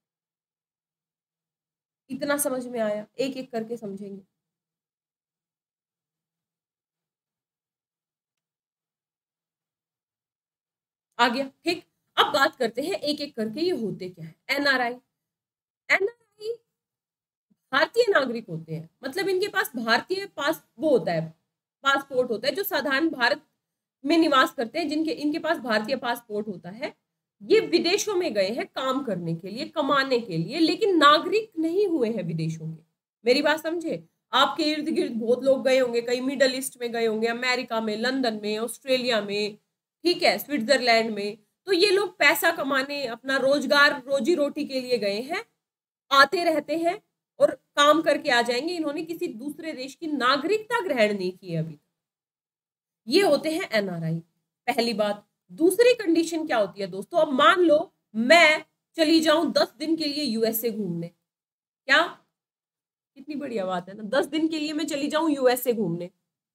S1: इतना समझ में आया? एक एक करके समझेंगे। आ गया, ठीक। अब बात करते हैं एक एक करके ये होते क्या है। N R I, N R I भारतीय नागरिक होते हैं, मतलब इनके पास भारतीय पास वो होता है, पासपोर्ट होता है, जो साधारण भारत में निवास करते हैं, जिनके इनके पास भारतीय पासपोर्ट होता है। ये विदेशों में गए हैं काम करने के लिए, कमाने के लिए, लेकिन नागरिक नहीं हुए हैं विदेशों के। मेरी बात समझे? आपके इर्द गिर्द बहुत लोग गए होंगे, कई मिडल ईस्ट में गए होंगे, अमेरिका में, लंदन में, ऑस्ट्रेलिया में, ठीक है, स्विट्जरलैंड में। तो ये लोग पैसा कमाने, अपना रोजगार, रोजी रोटी के लिए गए हैं, आते रहते हैं और काम करके आ जाएंगे। इन्होंने किसी दूसरे देश की नागरिकता ग्रहण नहीं की अभी। ये होते हैं एन आर आई, पहली बात। दूसरी कंडीशन क्या होती है दोस्तों, अब मान लो मैं चली जाऊं दस दिन के लिए यू एस ए घूमने, क्या कितनी बढ़िया बात है ना, दस दिन के लिए मैं चली जाऊं यू एस ए घूमने,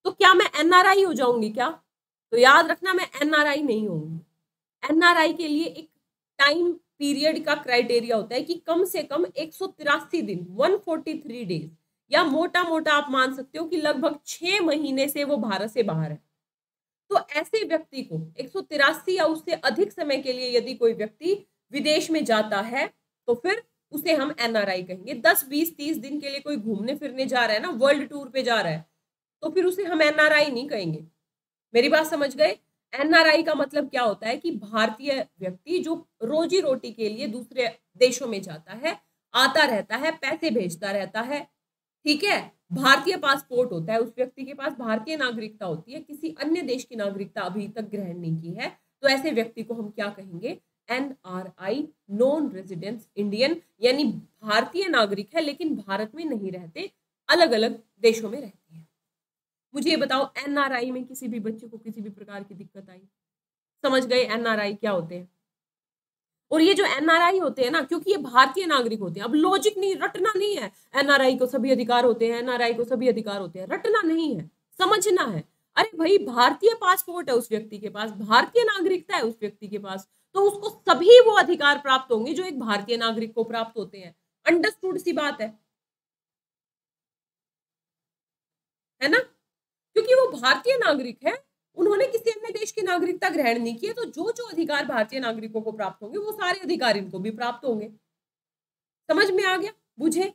S1: तो क्या मैं एनआरआई हो जाऊंगी क्या? तो याद रखना, मैं एनआरआई नहीं होंगी। एनआरआई के लिए एक टाइम पीरियड का क्राइटेरिया होता है कि कम से कम एक सौ तिरासी दिन, एक सौ तैंतालीस डेज, या मोटा मोटा आप मान सकते हो कि लगभग छह महीने से वो भारत से बाहर है। तो ऐसे व्यक्ति को एक सौ तिरासी या उससे अधिक समय के लिए यदि कोई व्यक्ति विदेश में जाता है तो फिर उसे हम एनआरआई कहेंगे। दस बीस तीस दिन के लिए कोई घूमने फिरने जा रहा है ना, वर्ल्ड टूर पे जा रहा है, तो फिर उसे हम एनआरआई नहीं कहेंगे। मेरी बात समझ गए? एनआरआई का मतलब क्या होता है कि भारतीय व्यक्ति जो रोजी रोटी के लिए दूसरे देशों में जाता है, आता रहता है, पैसे भेजता रहता है, ठीक है, भारतीय पासपोर्ट होता है, उस व्यक्ति के पास भारतीय नागरिकता होती है, किसी अन्य देश की नागरिकता अभी तक ग्रहण नहीं की है, तो ऐसे व्यक्ति को हम क्या कहेंगे? एनआरआई, नॉन रेजिडेंस इंडियन, यानी भारतीय नागरिक है लेकिन भारत में नहीं रहते, अलग अलग देशों में रहते हैं। मुझे ये बताओ, एनआरआई में किसी भी बच्चे को किसी भी प्रकार की दिक्कत आई? समझ गए एनआरआई क्या होते हैं? और ये जो एनआरआई होते हैं ना, क्योंकि ये भारतीय नागरिक होते हैं, अब लॉजिक नहीं, रटना नहीं है, एनआरआई को सभी अधिकार होते हैं, एनआरआई को सभी अधिकार होते हैं, रटना नहीं है, समझना है। अरे भाई, भारतीय पासपोर्ट है उस व्यक्ति के पास, भारतीय नागरिकता है उस व्यक्ति के पास, तो उसको सभी वो अधिकार प्राप्त होंगे जो एक भारतीय नागरिक को प्राप्त होते हैं। अंडरस्टूड सी बात है है ना? क्योंकि वो भारतीय नागरिक है, उन्होंने किसी अन्य देश की नागरिकता ग्रहण नहीं की है, तो जो जो अधिकार भारतीय नागरिकों को प्राप्त होंगे वो सारे अधिकार इनको भी प्राप्त होंगे। समझ में आ गया? बुझे?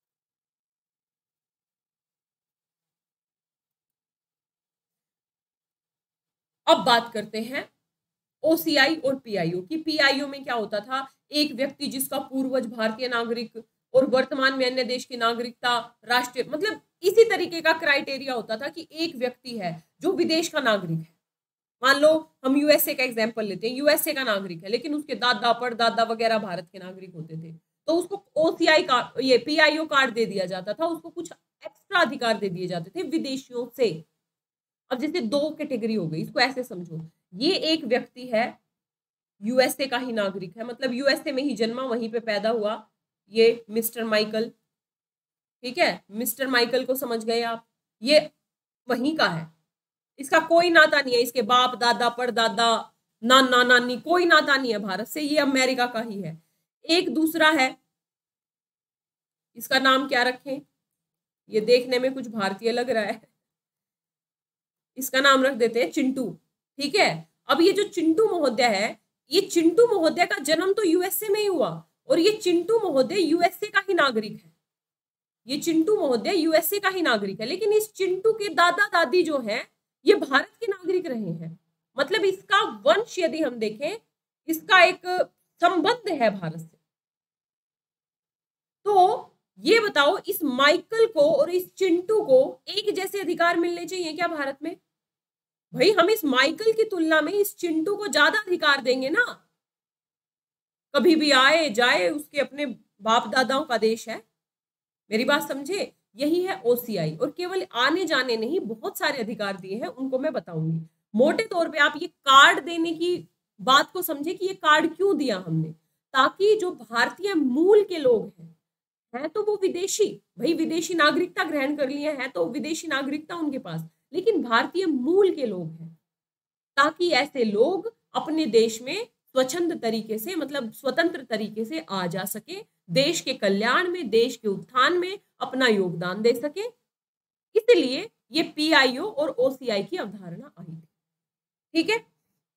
S1: अब बात करते हैं ओसीआई और पीआईओ की। पीआईओ में क्या होता था? एक व्यक्ति जिसका पूर्वज भारतीय नागरिक और वर्तमान में अन्य देश की नागरिकता, राष्ट्रीय, मतलब इसी तरीके का क्राइटेरिया होता था कि एक व्यक्ति है जो विदेश का नागरिक है। मान लो हम यूएसए का एग्जांपल लेते हैं, यूएसए का नागरिक है लेकिन उसके दादा परदादा वगैरह भारत के नागरिक होते थे, तो उसको ओसीआई कार्ड, ये पीआईओ कार्ड दे दिया जाता था, उसको कुछ एक्स्ट्रा अधिकार दे दिए जाते थे विदेशियों से। अब जैसे दो कैटेगरी हो गई, इसको ऐसे समझो, ये एक व्यक्ति है यूएसए का ही नागरिक है, मतलब यूएसए में ही जन्मा, वहीं पे पैदा हुआ, ये मिस्टर माइकल, ठीक है, मिस्टर माइकल को समझ गए आप, ये वहीं का है, इसका कोई नाता नहीं है, इसके बाप दादा परदादा नाना नानी कोई नाता नहीं है भारत से, ये अमेरिका का ही है। एक दूसरा है, इसका नाम क्या रखें? ये देखने में कुछ भारतीय लग रहा है, इसका नाम रख देते हैं चिंटू, ठीक है। अब ये जो चिंटू महोदय है, ये चिंटू महोदय का जन्म तो यूएसए में ही हुआ, और ये चिंटू महोदय यूएसए का ही नागरिक है, ये चिंटू महोदय यूएसए का ही नागरिक है, लेकिन इस चिंटू के दादा दादी जो है ये भारत के नागरिक रहे हैं, मतलब इसका वंश यदि हम देखें, इसका एक संबंध है भारत से। तो ये बताओ, इस माइकल को और इस चिंटू को एक जैसे अधिकार मिलने चाहिए क्या भारत में? भाई, हम इस माइकल की तुलना में इस चिंटू को ज्यादा अधिकार देंगे ना, कभी भी आए जाए, उसके अपने बाप दादाओं का देश है। मेरी बात समझे? यही है ओसीआई, और केवल आने जाने नहीं, बहुत सारे अधिकार दिए हैं, उनको मैं बताऊंगी। मोटे तौर पे आप ये कार्ड देने की बात को समझे कि ये कार्ड क्यों दिया हमने, ताकि जो भारतीय मूल के लोग हैं हैं तो वो विदेशी, भाई विदेशी नागरिकता ग्रहण कर लिए हैं तो विदेशी नागरिकता उनके पास, लेकिन भारतीय मूल के लोग हैं, ताकि ऐसे लोग अपने देश में स्वच्छंद तरीके से, मतलब स्वतंत्र तरीके से आ जा सके, देश के कल्याण में, देश के उत्थान में अपना योगदान दे सके। इसलिए ये पीआईओ और ओसीआई की अवधारणा आई थी, ठीक है।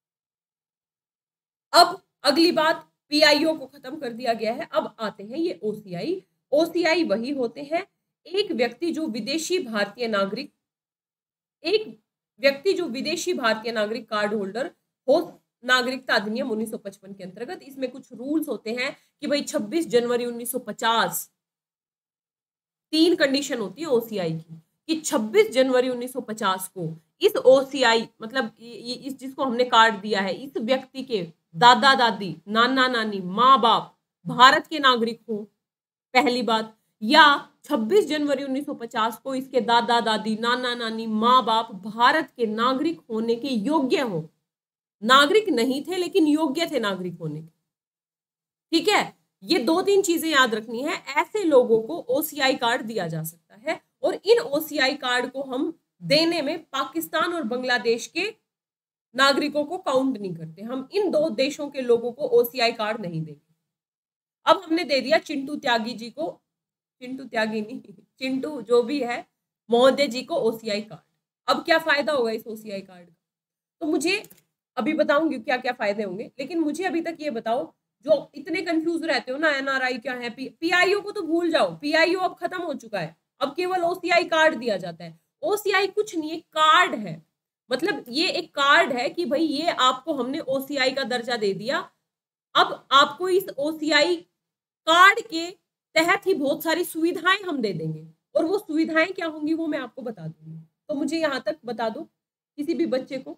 S1: अब अगली बात, पीआईओ को खत्म कर दिया गया है, अब आते हैं ये ओसीआई। ओसीआई वही होते हैं, एक व्यक्ति जो विदेशी भारतीय नागरिक, एक व्यक्ति जो विदेशी भारतीय नागरिक कार्ड होल्डर हो, नागरिकता अधिनियम उन्नीस सौ पचपन के अंतर्गत। इसमें कुछ रूल्स होते हैं कि भाई छब्बीस जनवरी उन्नीस सौ पचास, तीन कंडीशन होती है ओसीआई की, कि छब्बीस जनवरी उन्नीस सौ पचास को इस ओसीआई, मतलब इस जिसको हमने कार्ड दिया है, इस व्यक्ति के दादा दादी, नाना नानी, माँ बाप भारत के नागरिक हो, पहली बात, या छब्बीस जनवरी उन्नीस सौ पचास को इसके दादा दादी, नाना नानी, माँ बाप भारत के नागरिक होने के योग्य हो, नागरिक नहीं थे लेकिन योग्य थे नागरिक होने के, ठीक है। ये दो तीन चीजें याद रखनी है, ऐसे लोगों को ओसीआई कार्ड दिया जा सकता है, और इन ओसीआई कार्ड को हम देने में पाकिस्तान और बांग्लादेश के नागरिकों को काउंट नहीं करते। हम इन दो देशों के लोगों को ओसीआई कार्ड नहीं देंगे। अब हमने दे दिया चिंटू त्यागी जी को, चिंटू त्यागी नहीं, चिंटू जो भी है महोदय जी को ओसीआई कार्ड। अब क्या फायदा होगा इस ओसीआई कार्ड का, तो मुझे अभी बताऊंगी क्या क्या फायदे होंगे, लेकिन मुझे अभी तक ये बताओ, जो इतने कंफ्यूज रहते हो ना एनआरआई क्या है, पीआईओ को तो भूल जाओ, पीआईओ अब खत्म हो चुका है, अब केवल ओसीआई कार्ड दिया जाता है। ओसीआई कुछ नहीं है, कार्ड है, मतलब ये एक कार्ड है कि भाई ये आपको हमने ओसीआई का दर्जा दे दिया, अब आपको इस ओसीआई कार्ड के तहत ही बहुत सारी सुविधाएं हम दे देंगे, और वो सुविधाएं क्या होंगी वो मैं आपको बता दूंगी। तो मुझे यहाँ तक बता दो किसी भी बच्चे को,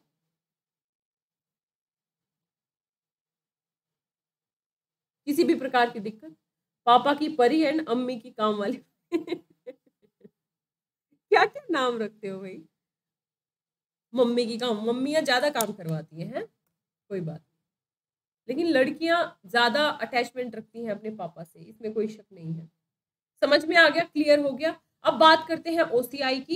S1: किसी भी प्रकार की दिक्कत, पापा की परी एंड अम्मी की काम वाली क्या क्या नाम रखते हो भाई, मम्मी की काम, मम्मियां ज्यादा काम करवाती हैं, कोई बात, लेकिन लड़कियां ज्यादा अटैचमेंट रखती हैं अपने पापा से, इसमें कोई शक नहीं है। समझ में आ गया, क्लियर हो गया। अब बात करते हैं ओसीआई की।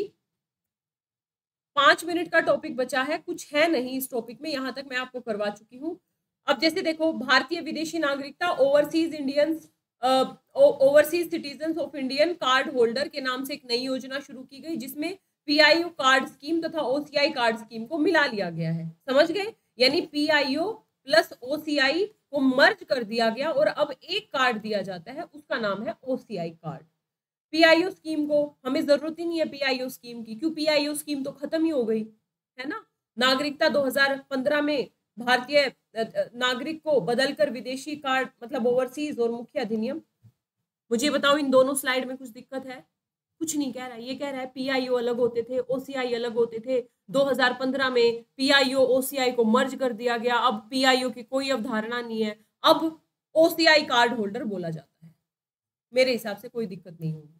S1: पांच मिनट का टॉपिक बचा है, कुछ है नहीं इस टॉपिक में, यहां तक मैं आपको करवा चुकी हूँ। अब जैसे देखो, भारतीय विदेशी नागरिकता, overseas Indians overseas citizen of Indian card holder के नाम से एक नई योजना शुरू की गई, जिसमें पीआईओ कार्ड स्कीम तथा ओसीआई कार्ड स्कीम को मिला लिया गया है। समझ गए, यानी पीआईओ प्लस ओसीआई को मर्ज कर दिया गया और अब एक कार्ड दिया जाता है, उसका नाम है ओसीआई कार्ड। पीआईओ स्कीम को हमें जरूरत ही नहीं है पीआईओ स्कीम की, क्यों, पीआईओ स्कीम तो खत्म ही हो गई है ना। नागरिकता दो हज़ार पंद्रह में भारतीय नागरिक को बदलकर विदेशी कार्ड, मतलब ओवरसीज और मुख्य अधिनियम। मुझे बताओ इन दोनों स्लाइड में कुछ दिक्कत है? कुछ नहीं कह रहा है, ये कह रहा है पीआईओ अलग होते थे, ओसीआई अलग होते थे, दो हज़ार पंद्रह में पीआईओ ओसीआई को मर्ज कर दिया गया, अब पीआईओ की कोई अवधारणा नहीं है, अब ओसीआई कार्ड होल्डर बोला जाता है। मेरे हिसाब से कोई दिक्कत नहीं होगी,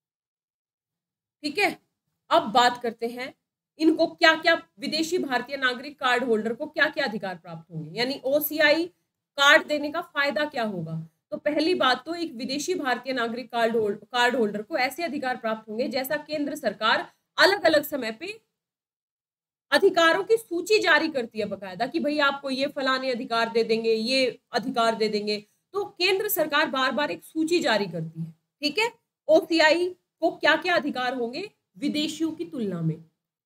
S1: ठीक है। अब बात करते हैं इनको क्या क्या, विदेशी भारतीय नागरिक कार्ड होल्डर को क्या क्या अधिकार प्राप्त होंगे, यानी ओसीआई कार्ड देने का फायदा क्या होगा। तो पहली बात तो, एक विदेशी भारतीय नागरिक कार्ड होल्ड कार्ड होल्डर को ऐसे अधिकार प्राप्त होंगे जैसा केंद्र सरकार अलग अलग समय पे अधिकारों की सूची जारी करती है बकायदा, कि भाई आपको ये फलाने अधिकार दे देंगे, ये अधिकार दे देंगे, तो केंद्र सरकार बार बार एक सूची जारी करती है, ठीक है। ओसीआई को क्या क्या अधिकार होंगे विदेशियों की तुलना में।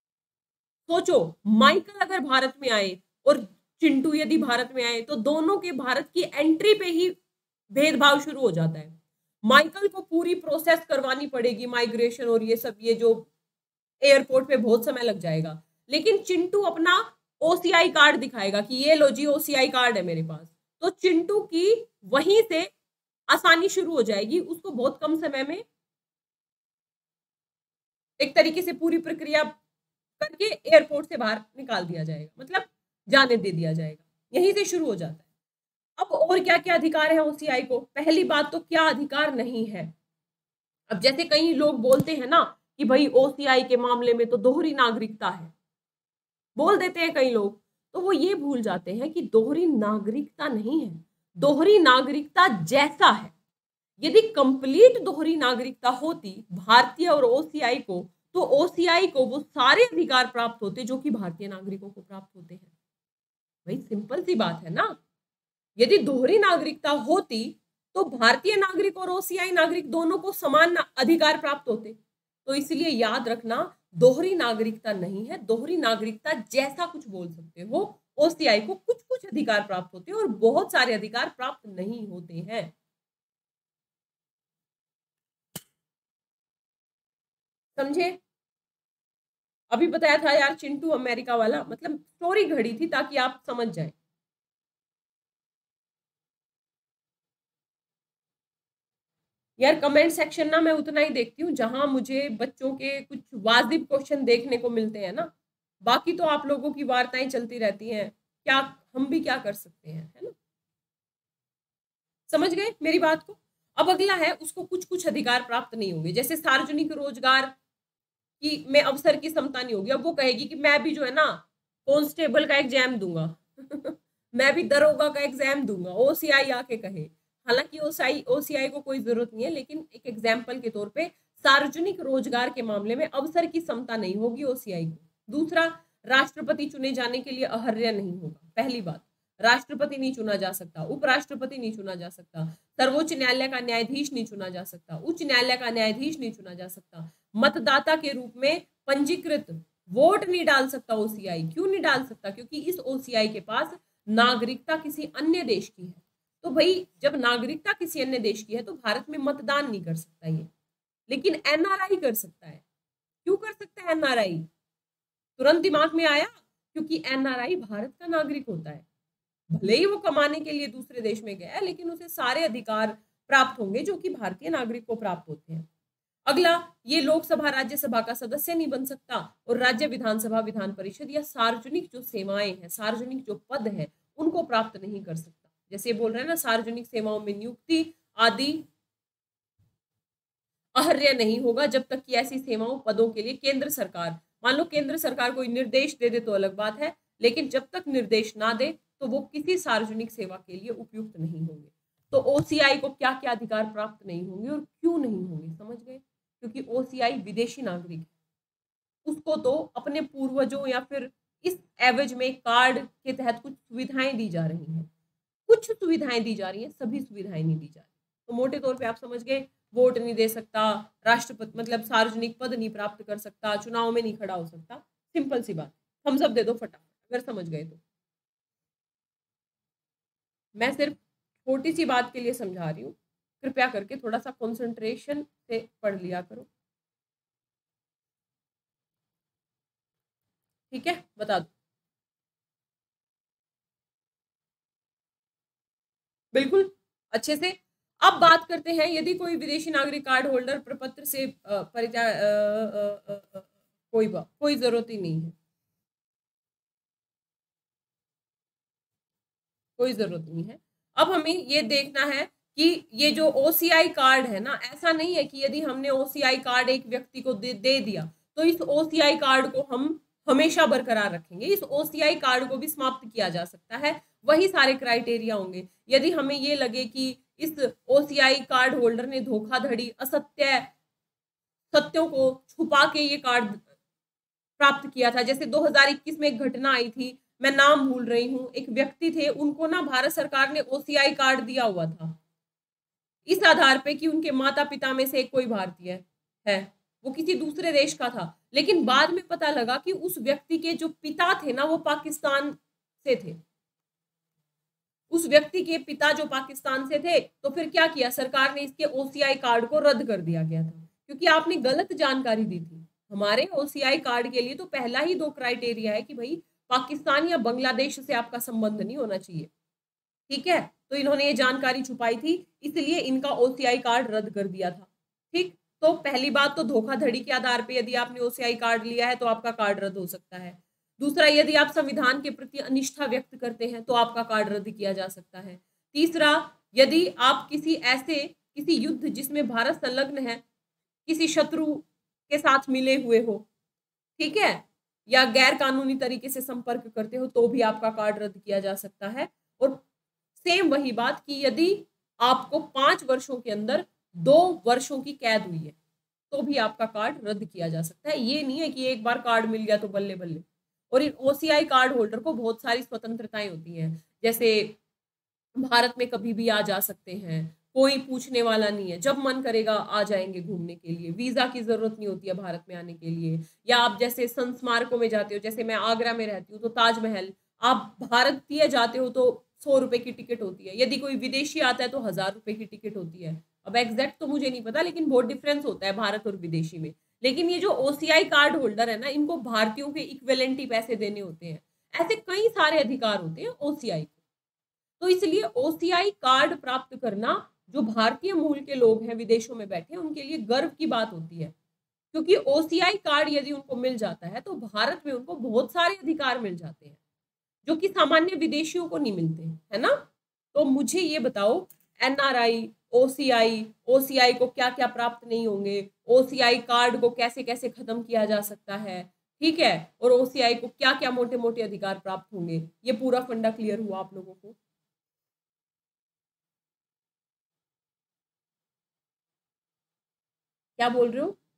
S1: सोचो, माइकल अगर भारत में आए और चिंटू यदि भारत में आए, तो दोनों के भारत की एंट्री पे ही भेदभाव शुरू हो जाता है। माइकल को पूरी प्रोसेस करवानी पड़ेगी, माइग्रेशन और ये सब, ये जो एयरपोर्ट पे बहुत समय लग जाएगा, लेकिन चिंटू अपना ओसीआई कार्ड दिखाएगा कि ये लो जी ओसीआई कार्ड है मेरे पास, तो चिंटू की वहीं से आसानी शुरू हो जाएगी, उसको बहुत कम समय में एक तरीके से पूरी प्रक्रिया करके एयरपोर्ट से बाहर निकाल दिया जाएगा, मतलब जाने दे दिया जाएगा, यहीं से शुरू हो जाता है। अब और क्या क्या अधिकार है ओसीआई को? पहली बात तो क्या अधिकार नहीं है। अब जैसे कई लोग बोलते हैं ना कि भाई ओसीआई के मामले में तो दोहरी नागरिकता है, बोल देते हैं कई लोग, तो वो ये भूल जाते हैं कि दोहरी नागरिकता नहीं है, दोहरी नागरिकता जैसा है। यदि कंप्लीट दोहरी नागरिकता होती भारतीय और ओसीआई को, तो ओसीआई को वो सारे अधिकार प्राप्त होते जो कि भारतीय नागरिकों को प्राप्त होते हैं। भाई सिंपल सी बात है ना, यदि दोहरी नागरिकता होती तो भारतीय नागरिक और ओसीआई नागरिक दोनों को समान अधिकार प्राप्त होते। तो इसलिए याद रखना, दोहरी नागरिकता नहीं है, दोहरी नागरिकता जैसा कुछ बोल सकते हो। ओसीआई को कुछ कुछ अधिकार प्राप्त होते हैं और बहुत सारे अधिकार प्राप्त नहीं होते हैं। समझे? अभी बताया था यार चिंटू अमेरिका वाला, मतलब स्टोरी घड़ी थी ताकि आप समझ जाए। यार कमेंट सेक्शन ना मैं उतना ही देखती हूँ जहां मुझे बच्चों के कुछ वाजिब क्वेश्चन देखने को मिलते हैं ना, बाकी तो आप लोगों की वार्ताएं चलती रहती हैं, क्या हम भी क्या कर सकते हैं, है ना। समझ गए मेरी बात को? अब अगला है, उसको कुछ कुछ अधिकार प्राप्त नहीं होंगे, जैसे सार्वजनिक रोजगार की में अवसर की समता नहीं होगी। अब वो कहेगी कि मैं भी जो है ना कांस्टेबल का एग्जाम दूंगा मैं भी दरोगा का एग्जाम दूंगा, ओसीआई आके कहे। हालांकि ओसीआई ओसीआई को कोई जरूरत नहीं है, लेकिन एक एग्जाम्पल के तौर पे सार्वजनिक रोजगार के मामले में अवसर की समता नहीं होगी ओसीआई को। दूसरा, राष्ट्रपति चुने जाने के लिए अहर्य नहीं होगा। पहली बात, राष्ट्रपति नहीं चुना जा सकता, उपराष्ट्रपति नहीं चुना जा सकता, सर्वोच्च न्यायालय का न्यायाधीश नहीं चुना जा सकता, उच्च न्यायालय का न्यायाधीश नहीं चुना जा सकता, मतदाता के रूप में पंजीकृत वोट नहीं डाल सकता ओसीआई। क्यों नहीं डाल सकता? क्योंकि इस ओसीआई के पास नागरिकता किसी अन्य देश की है। तो भाई जब नागरिकता किसी अन्य देश की है तो भारत में मतदान नहीं कर सकता ये, लेकिन एनआरआई कर सकता है। क्यों कर सकता है एनआरआई? तुरंत दिमाग में आया, क्योंकि एनआरआई भारत का नागरिक होता है। भले ही वो कमाने के लिए दूसरे देश में गया है, लेकिन उसे सारे अधिकार प्राप्त होंगे जो कि भारतीय नागरिक को प्राप्त होते हैं। अगला, ये लोकसभा राज्यसभा का सदस्य नहीं बन सकता और राज्य विधानसभा विधान परिषद या सार्वजनिक जो सेवाएं हैं, सार्वजनिक जो पद है, उनको प्राप्त नहीं कर सकता। जैसे बोल रहे हैं ना, सार्वजनिक सेवाओं में नियुक्ति आदि अहर्य नहीं होगा जब तक कि ऐसी सेवाओं पदों के लिए केंद्र सरकार, मान लो केंद्र सरकार कोई निर्देश दे दे तो अलग बात है, लेकिन जब तक निर्देश ना दे तो वो किसी सार्वजनिक सेवा के लिए उपयुक्त नहीं होंगे। तो ओसीआई को क्या क्या अधिकार प्राप्त नहीं होंगे और क्यों नहीं होंगे, समझ गए? क्योंकि ओसीआई विदेशी नागरिक है, उसको तो अपने पूर्वजों या फिर इस एवज में कार्ड के तहत कुछ सुविधाएं दी जा रही हैं, कुछ सुविधाएं दी जा रही हैं, सभी सुविधाएं नहीं दी जा रही। तो मोटे तौर पे आप समझ गए, वोट नहीं दे सकता, राष्ट्रपति मतलब सार्वजनिक पद नहीं प्राप्त कर सकता, चुनाव में नहीं खड़ा हो सकता। सिंपल सी बात, थम्स अप दे दो फटाफट अगर समझ गए तो। मैं सिर्फ छोटी सी बात के लिए समझा रही हूँ, कृपया करके थोड़ा सा कंसंट्रेशन से पढ़ लिया करो, ठीक है? बता दो। बिल्कुल अच्छे से। अब बात करते हैं, यदि कोई विदेशी नागरिक कार्ड होल्डर प्रपत्र से परिचय, कोई बात कोई जरूरत ही नहीं है, कोई जरूरत नहीं है। अब हमें ये देखना है कि ये जो ओसीआई कार्ड है ना, ऐसा नहीं है कि यदि हमने ओसीआई कार्ड एक व्यक्ति को दे, दे दिया तो इस ओसीआई कार्ड को हम हमेशा बरकरार रखेंगे। इस ओसीआई कार्ड को भी समाप्त किया जा सकता है, वही सारे क्राइटेरिया होंगे। यदि हमें ये लगे कि इस ओसीआई कार्ड होल्डर ने धोखाधड़ी, असत्य सत्यों को छुपा के ये कार्ड प्राप्त किया था, जैसे दो हज़ार इक्कीस में एक घटना आई थी, मैं नाम भूल रही हूँ, एक व्यक्ति थे, उनको ना भारत सरकार ने ओसीआई कार्ड दिया हुआ था इस आधार पे कि उनके माता पिता में से एक कोई भारतीय है, वो किसी दूसरे देश का था, लेकिन बाद में पता लगा कि उस व्यक्ति के जो पिता थे ना वो पाकिस्तान से थे। उस व्यक्ति के पिता जो पाकिस्तान से थे, तो फिर क्या किया सरकार ने, इसके ओसीआई कार्ड को रद्द कर दिया गया था, क्योंकि आपने गलत जानकारी दी थी। हमारे ओसीआई कार्ड के लिए तो पहला ही दो क्राइटेरिया है कि भाई पाकिस्तान या बांग्लादेश से आपका संबंध नहीं होना चाहिए, ठीक है? तो इन्होंने ये जानकारी छुपाई थी, इसलिए इनका ओसीआई कार्ड रद्द कर दिया था, ठीक? तो पहली बात तो धोखाधड़ी के आधार पे यदि आपने ओसीआई कार्ड लिया है तो आपका कार्ड रद्द हो सकता है। दूसरा, यदि आप संविधान के प्रति अनिष्ठा व्यक्त करते हैं तो आपका कार्ड रद्द किया जा सकता है। तीसरा, यदि आप किसी ऐसे किसी युद्ध जिसमें भारत संलग्न है, किसी शत्रु के साथ मिले हुए हो, ठीक है, या गैर कानूनी तरीके से संपर्क करते हो तो भी आपका कार्ड रद्द किया जा सकता है। और सेम वही बात कि यदि आपको पांच वर्षों के अंदर दो वर्षों की कैद हुई है तो भी आपका कार्ड रद्द किया जा सकता है। ये नहीं है कि एक बार कार्ड मिल गया तो बल्ले बल्ले। और इन ओसीआई कार्ड होल्डर को बहुत सारी स्वतंत्रताएं होती हैं, जैसे भारत में कभी भी आ जा सकते हैं, कोई पूछने वाला नहीं है, जब मन करेगा आ जाएंगे घूमने के लिए, वीजा की जरूरत नहीं होती है भारत में आने के लिए। या आप जैसे संस्मारकों में जाते हो, जैसे मैं आगरा में रहती हूँ तो ताजमहल, आप भारतीय जाते हो तो सौ रुपए की टिकट होती है, यदि कोई विदेशी आता है तो हजार रुपए की टिकट होती है। अब एग्जैक्ट तो मुझे नहीं पता, लेकिन बहुत डिफरेंस होता है भारत और विदेशी में। लेकिन ये जो ओसीआई कार्ड होल्डर है ना, इनको भारतीयों के इक्विवेलेंट ही पैसे देने होते हैं। ऐसे कई सारे अधिकार होते हैं ओसीआई को। तो इसलिए ओसीआई कार्ड प्राप्त करना जो भारतीय मूल के लोग हैं विदेशों में बैठे हैं उनके लिए गर्व की बात होती है, क्योंकि ओसीआई कार्ड यदि उनको मिल जाता है तो भारत में उनको बहुत सारे अधिकार मिल जाते हैं जो कि सामान्य विदेशियों को नहीं मिलते, है ना? तो मुझे ये बताओ, एनआरआई, ओसीआई, ओसीआई को क्या क्या प्राप्त नहीं होंगे, ओसीआई कार्ड को कैसे कैसे खत्म किया जा सकता है, ठीक है, और ओसीआई को क्या क्या मोटे मोटे अधिकार प्राप्त होंगे। ये पूरा फंडा क्लियर हुआ आप लोगों को? क्या बोल रहे हो?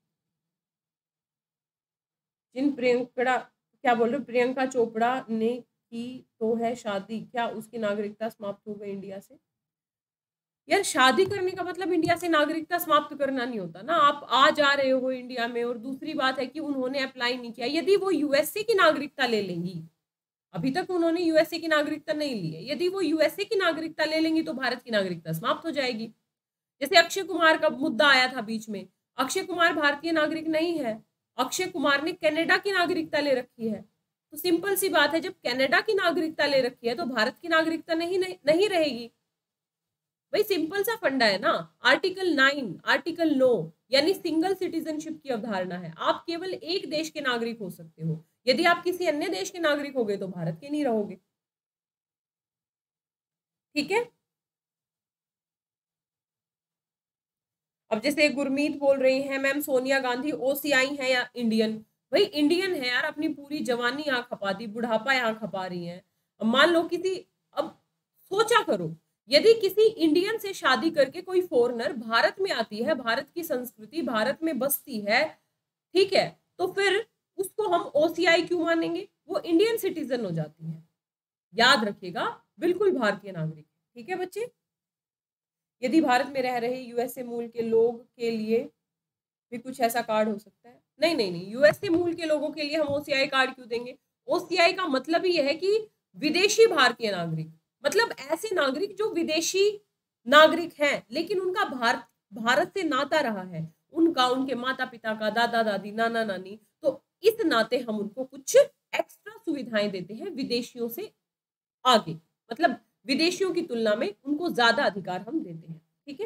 S1: जिन प्रियंका, क्या बोल रहे हो? प्रियंका चोपड़ा ने की तो है शादी, क्या उसकी नागरिकता समाप्त हो गई इंडिया से? यार शादी करने का मतलब इंडिया से नागरिकता समाप्त करना नहीं होता ना। आप आ जा रहे हो इंडिया में, और दूसरी बात है कि उन्होंने अप्लाई नहीं किया। यदि वो यूएसए की नागरिकता ले लेंगी, अभी तक उन्होंने यूएसए की नागरिकता नहीं ली है, यदि वो यूएसए की नागरिकता ले लेंगी तो भारत की नागरिकता समाप्त हो जाएगी। जैसे अक्षय कुमार का मुद्दा आया था बीच में, अक्षय कुमार भारतीय नागरिक नहीं है, अक्षय कुमार ने कनाडा की नागरिकता ले रखी है। तो सिंपल सी बात है, जब कनाडा की नागरिकता ले रखी है तो भारत की नागरिकता नहीं नहीं, नहीं रहेगी। भाई सिंपल सा फंडा है ना। आर्टिकल नाइन, आर्टिकल नौ, यानी सिंगल सिटीजनशिप की अवधारणा है। आप केवल एक देश के नागरिक हो सकते हो। यदि आप किसी अन्य देश के नागरिक हो गए तो भारत के नहीं रहोगे। ठीक है। अब जैसे गुरमीत बोल रही हैं, मैम सोनिया गांधी ओसीआई है या इंडियन? भाई इंडियन है यार, अपनी पूरी जवानी यहाँ खपा दी, बुढ़ापा यहाँ खपा रही है। अब मान लो किसी, अब सोचा करो, यदि किसी इंडियन से शादी करके कोई फॉरेनर भारत में आती है, भारत की संस्कृति भारत में बसती है, ठीक है, तो फिर उसको हम ओसीआई क्यों मानेंगे? वो इंडियन सिटीजन हो जाती है। याद रखिएगा, बिल्कुल भारतीय नागरिक। ठीक है बच्चे। यदि भारत में रह रहे यूएसए मूल के लोग के लिए भी कुछ ऐसा कार्ड हो सकता है? नहीं नहीं नहीं, यूएसए मूल के लोगों के लिए हम ओसीआई कार्ड क्यों देंगे? ओसीआई का मतलब ही यह है कि विदेशी भारतीय नागरिक, मतलब ऐसे नागरिक जो विदेशी नागरिक हैं लेकिन उनका भारत भारत से नाता रहा है, उनका, उनके माता पिता का, दादा दादी, नाना नानी, तो इस नाते हम उनको कुछ एक्स्ट्रा सुविधाएं देते हैं विदेशियों से आगे, मतलब विदेशियों की तुलना में उनको ज्यादा अधिकार हम देते हैं। ठीक है।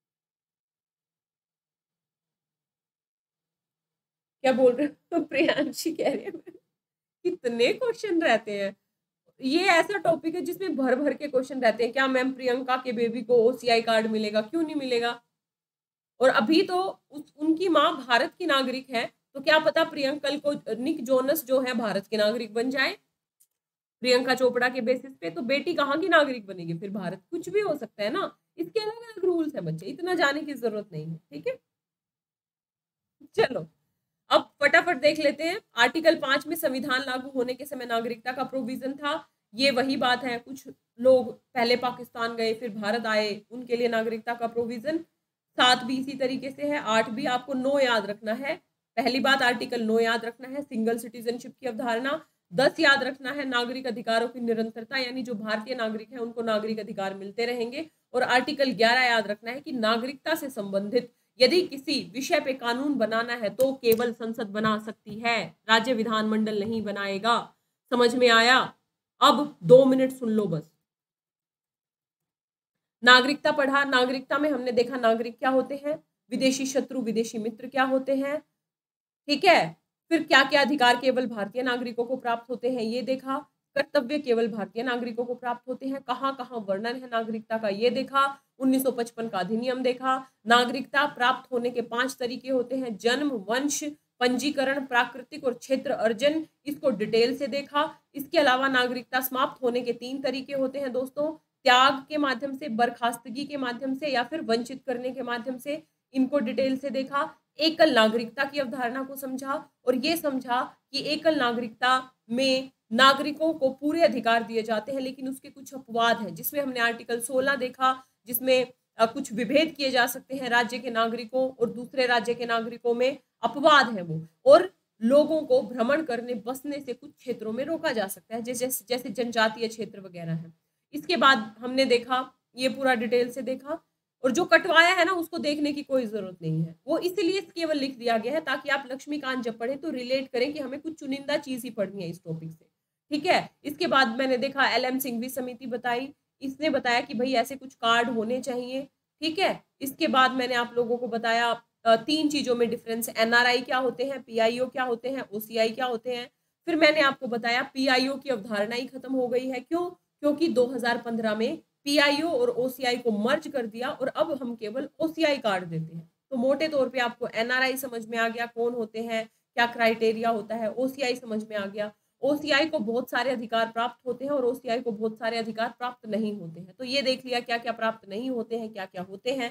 S1: क्या बोल रहे हो? प्रियांशी कह रही है कितने क्वेश्चन रहते हैं। ये ऐसा टॉपिक है जिसमें भर भर के क्वेश्चन रहते हैं। क्या मैम प्रियंका के बेबी को ओसीआई कार्ड मिलेगा? क्यों नहीं मिलेगा? और अभी तो उस, उनकी माँ भारत की नागरिक है, तो क्या पता प्रियंका कल को निक जोनस जो है भारत के नागरिक बन जाए प्रियंका चोपड़ा के बेसिस पे, तो बेटी कहाँ की नागरिक बनेगी फिर? भारत, कुछ भी हो सकता है ना। इसके अलग अलग रूल्स है बच्चे, इतना जाने की जरूरत नहीं है। ठीक है, चलो अब फटाफट देख लेते हैं। आर्टिकल पांच में संविधान लागू होने के समय नागरिकता का प्रोविजन था। ये वही बात है, कुछ लोग पहले पाकिस्तान गए फिर भारत आए, उनके लिए नागरिकता का प्रोविजन। सात भी इसी तरीके से है, आठ भी। आपको नौ याद रखना है। पहली बात आर्टिकल नौ याद रखना है, सिंगल सिटीजनशिप की अवधारणा। दस याद रखना है, नागरिक अधिकारों की निरंतरता, यानी जो भारतीय नागरिक है उनको नागरिक अधिकार मिलते रहेंगे। और आर्टिकल ग्यारह याद रखना है कि नागरिकता से संबंधित यदि किसी विषय पे कानून बनाना है तो केवल संसद बना सकती है, राज्य विधानमंडल नहीं बनाएगा। समझ में आया? अब दो मिनट सुन लो बस। नागरिकता पढ़ा, नागरिकता में हमने देखा नागरिक क्या होते हैं, विदेशी शत्रु विदेशी मित्र क्या होते हैं, ठीक है। फिर क्या क्या अधिकार केवल भारतीय नागरिकों को प्राप्त होते हैं ये देखा, कर्तव्य केवल भारतीय नागरिकों को प्राप्त होते हैं, कहाँ कहाँ वर्णन है नागरिकता का ये देखा, उन्नीस सौ पचपन का अधिनियम देखा। नागरिकता प्राप्त होने के पांच तरीके होते हैं, जन्म, वंश, पंजीकरण, प्राकृतिक और क्षेत्र अर्जन, इसको डिटेल से देखा। इसके अलावा नागरिकता समाप्त होने के तीन तरीके होते हैं दोस्तों, त्याग के माध्यम से, बर्खास्तगी के माध्यम से, या फिर वंचित करने के माध्यम से। इनको डिटेल से देखा। एकल नागरिकता की अवधारणा को समझा, और ये समझा कि एकल नागरिकता में नागरिकों को पूरे अधिकार दिए जाते हैं, लेकिन उसके कुछ अपवाद हैं, जिसमें हमने आर्टिकल सोलह देखा, जिसमें कुछ विभेद किए जा सकते हैं राज्य के नागरिकों और दूसरे राज्य के नागरिकों में, अपवाद है वो। और लोगों को भ्रमण करने, बसने से कुछ क्षेत्रों में रोका जा सकता है, जैसे जैसे जनजातीय क्षेत्र वगैरह है। इसके बाद हमने देखा, ये पूरा डिटेल से देखा। और जो कटवाया है ना, उसको देखने की कोई जरूरत नहीं है, वो इसलिए केवल लिख दिया गया है ताकि आप लक्ष्मीकांत जब पढ़े तो रिलेट करें कि हमें कुछ चुनिंदा चीज ही पढ़नी है इस टॉपिक से। ठीक है। इसके बाद मैंने देखा एल एम सिंघवी समिति बताई, इसने बताया कि भाई ऐसे कुछ कार्ड होने चाहिए। ठीक है। इसके बाद मैंने आप लोगों को बताया तीन चीजों में डिफरेंस, एनआरआई क्या होते हैं, पीआईओ क्या होते हैं, ओसीआई क्या होते हैं। फिर मैंने आपको बताया पीआईओ की अवधारणा ही खत्म हो गई है। क्यों? क्योंकि दो हज़ार पंद्रह में पीआईओ और ओसीआई को मर्ज कर दिया और अब हम केवल ओसीआई कार्ड देते हैं। तो मोटे तौर पे आपको एनआरआई समझ में आ गया, कौन होते हैं, क्या क्राइटेरिया होता है। ओसीआई समझ में आ गया, ओसीआई को बहुत सारे अधिकार प्राप्त होते हैं और ओसीआई को बहुत सारे अधिकार प्राप्त नहीं होते हैं। तो ये देख लिया क्या क्या प्राप्त नहीं होते हैं, क्या क्या होते हैं।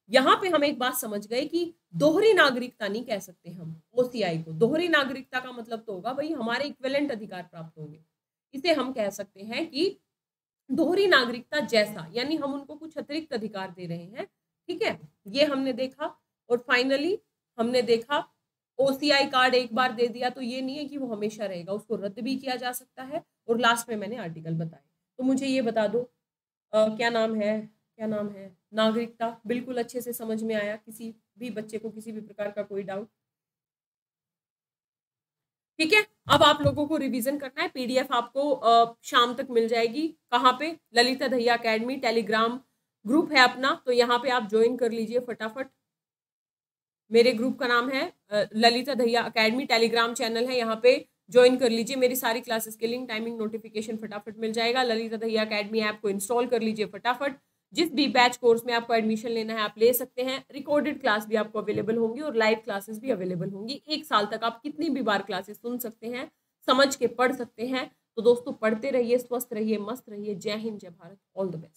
S1: यहाँ पे हम एक बात समझ गए कि दोहरी नागरिकता नहीं कह सकते हम ओसीआई को। दोहरी नागरिकता का मतलब तो होगा भाई हमारे इक्विवेलेंट अधिकार प्राप्त होंगे। इसे हम कह सकते हैं कि दोहरी नागरिकता जैसा, यानी हम उनको कुछ अतिरिक्त अधिकार दे रहे हैं। ठीक है, ये हमने देखा। और फाइनली हमने देखा ओसीआई कार्ड एक बार दे दिया तो ये नहीं है कि वो हमेशा रहेगा, उसको रद्द भी किया जा सकता है। और लास्ट में मैंने आर्टिकल बताए। तो मुझे ये बता दो आ, क्या नाम है क्या नाम है नागरिकता बिल्कुल अच्छे से समझ में आया? किसी भी बच्चे को किसी भी प्रकार का कोई डाउट? ठीक है, अब आप लोगों को रिवीजन करना है। पीडीएफ आपको आ, शाम तक मिल जाएगी। कहाँ पे? Lalita Dahiya academy Telegram group है अपना, तो यहाँ पे आप ज्वाइन कर लीजिए फटाफट। मेरे ग्रुप का नाम है Lalita Dahiya academy, Telegram channel है, यहाँ पे ज्वाइन कर लीजिए। मेरी सारी क्लासेस के लिंक, टाइमिंग, नोटिफिकेशन फटाफट मिल जाएगा। ललिता दहिया एकेडमी ऐप को इंस्टॉल कर लीजिए फटाफट। जिस भी बैच कोर्स में आपको एडमिशन लेना है आप ले सकते हैं। रिकॉर्डेड क्लास भी आपको अवेलेबल होंगी और लाइव क्लासेस भी अवेलेबल होंगी। एक साल तक आप कितनी भी बार क्लासेस सुन सकते हैं, समझ के पढ़ सकते हैं। तो दोस्तों पढ़ते रहिए, स्वस्थ रहिए, मस्त रहिए। जय हिंद, जय भारत, ऑल द बेस्ट।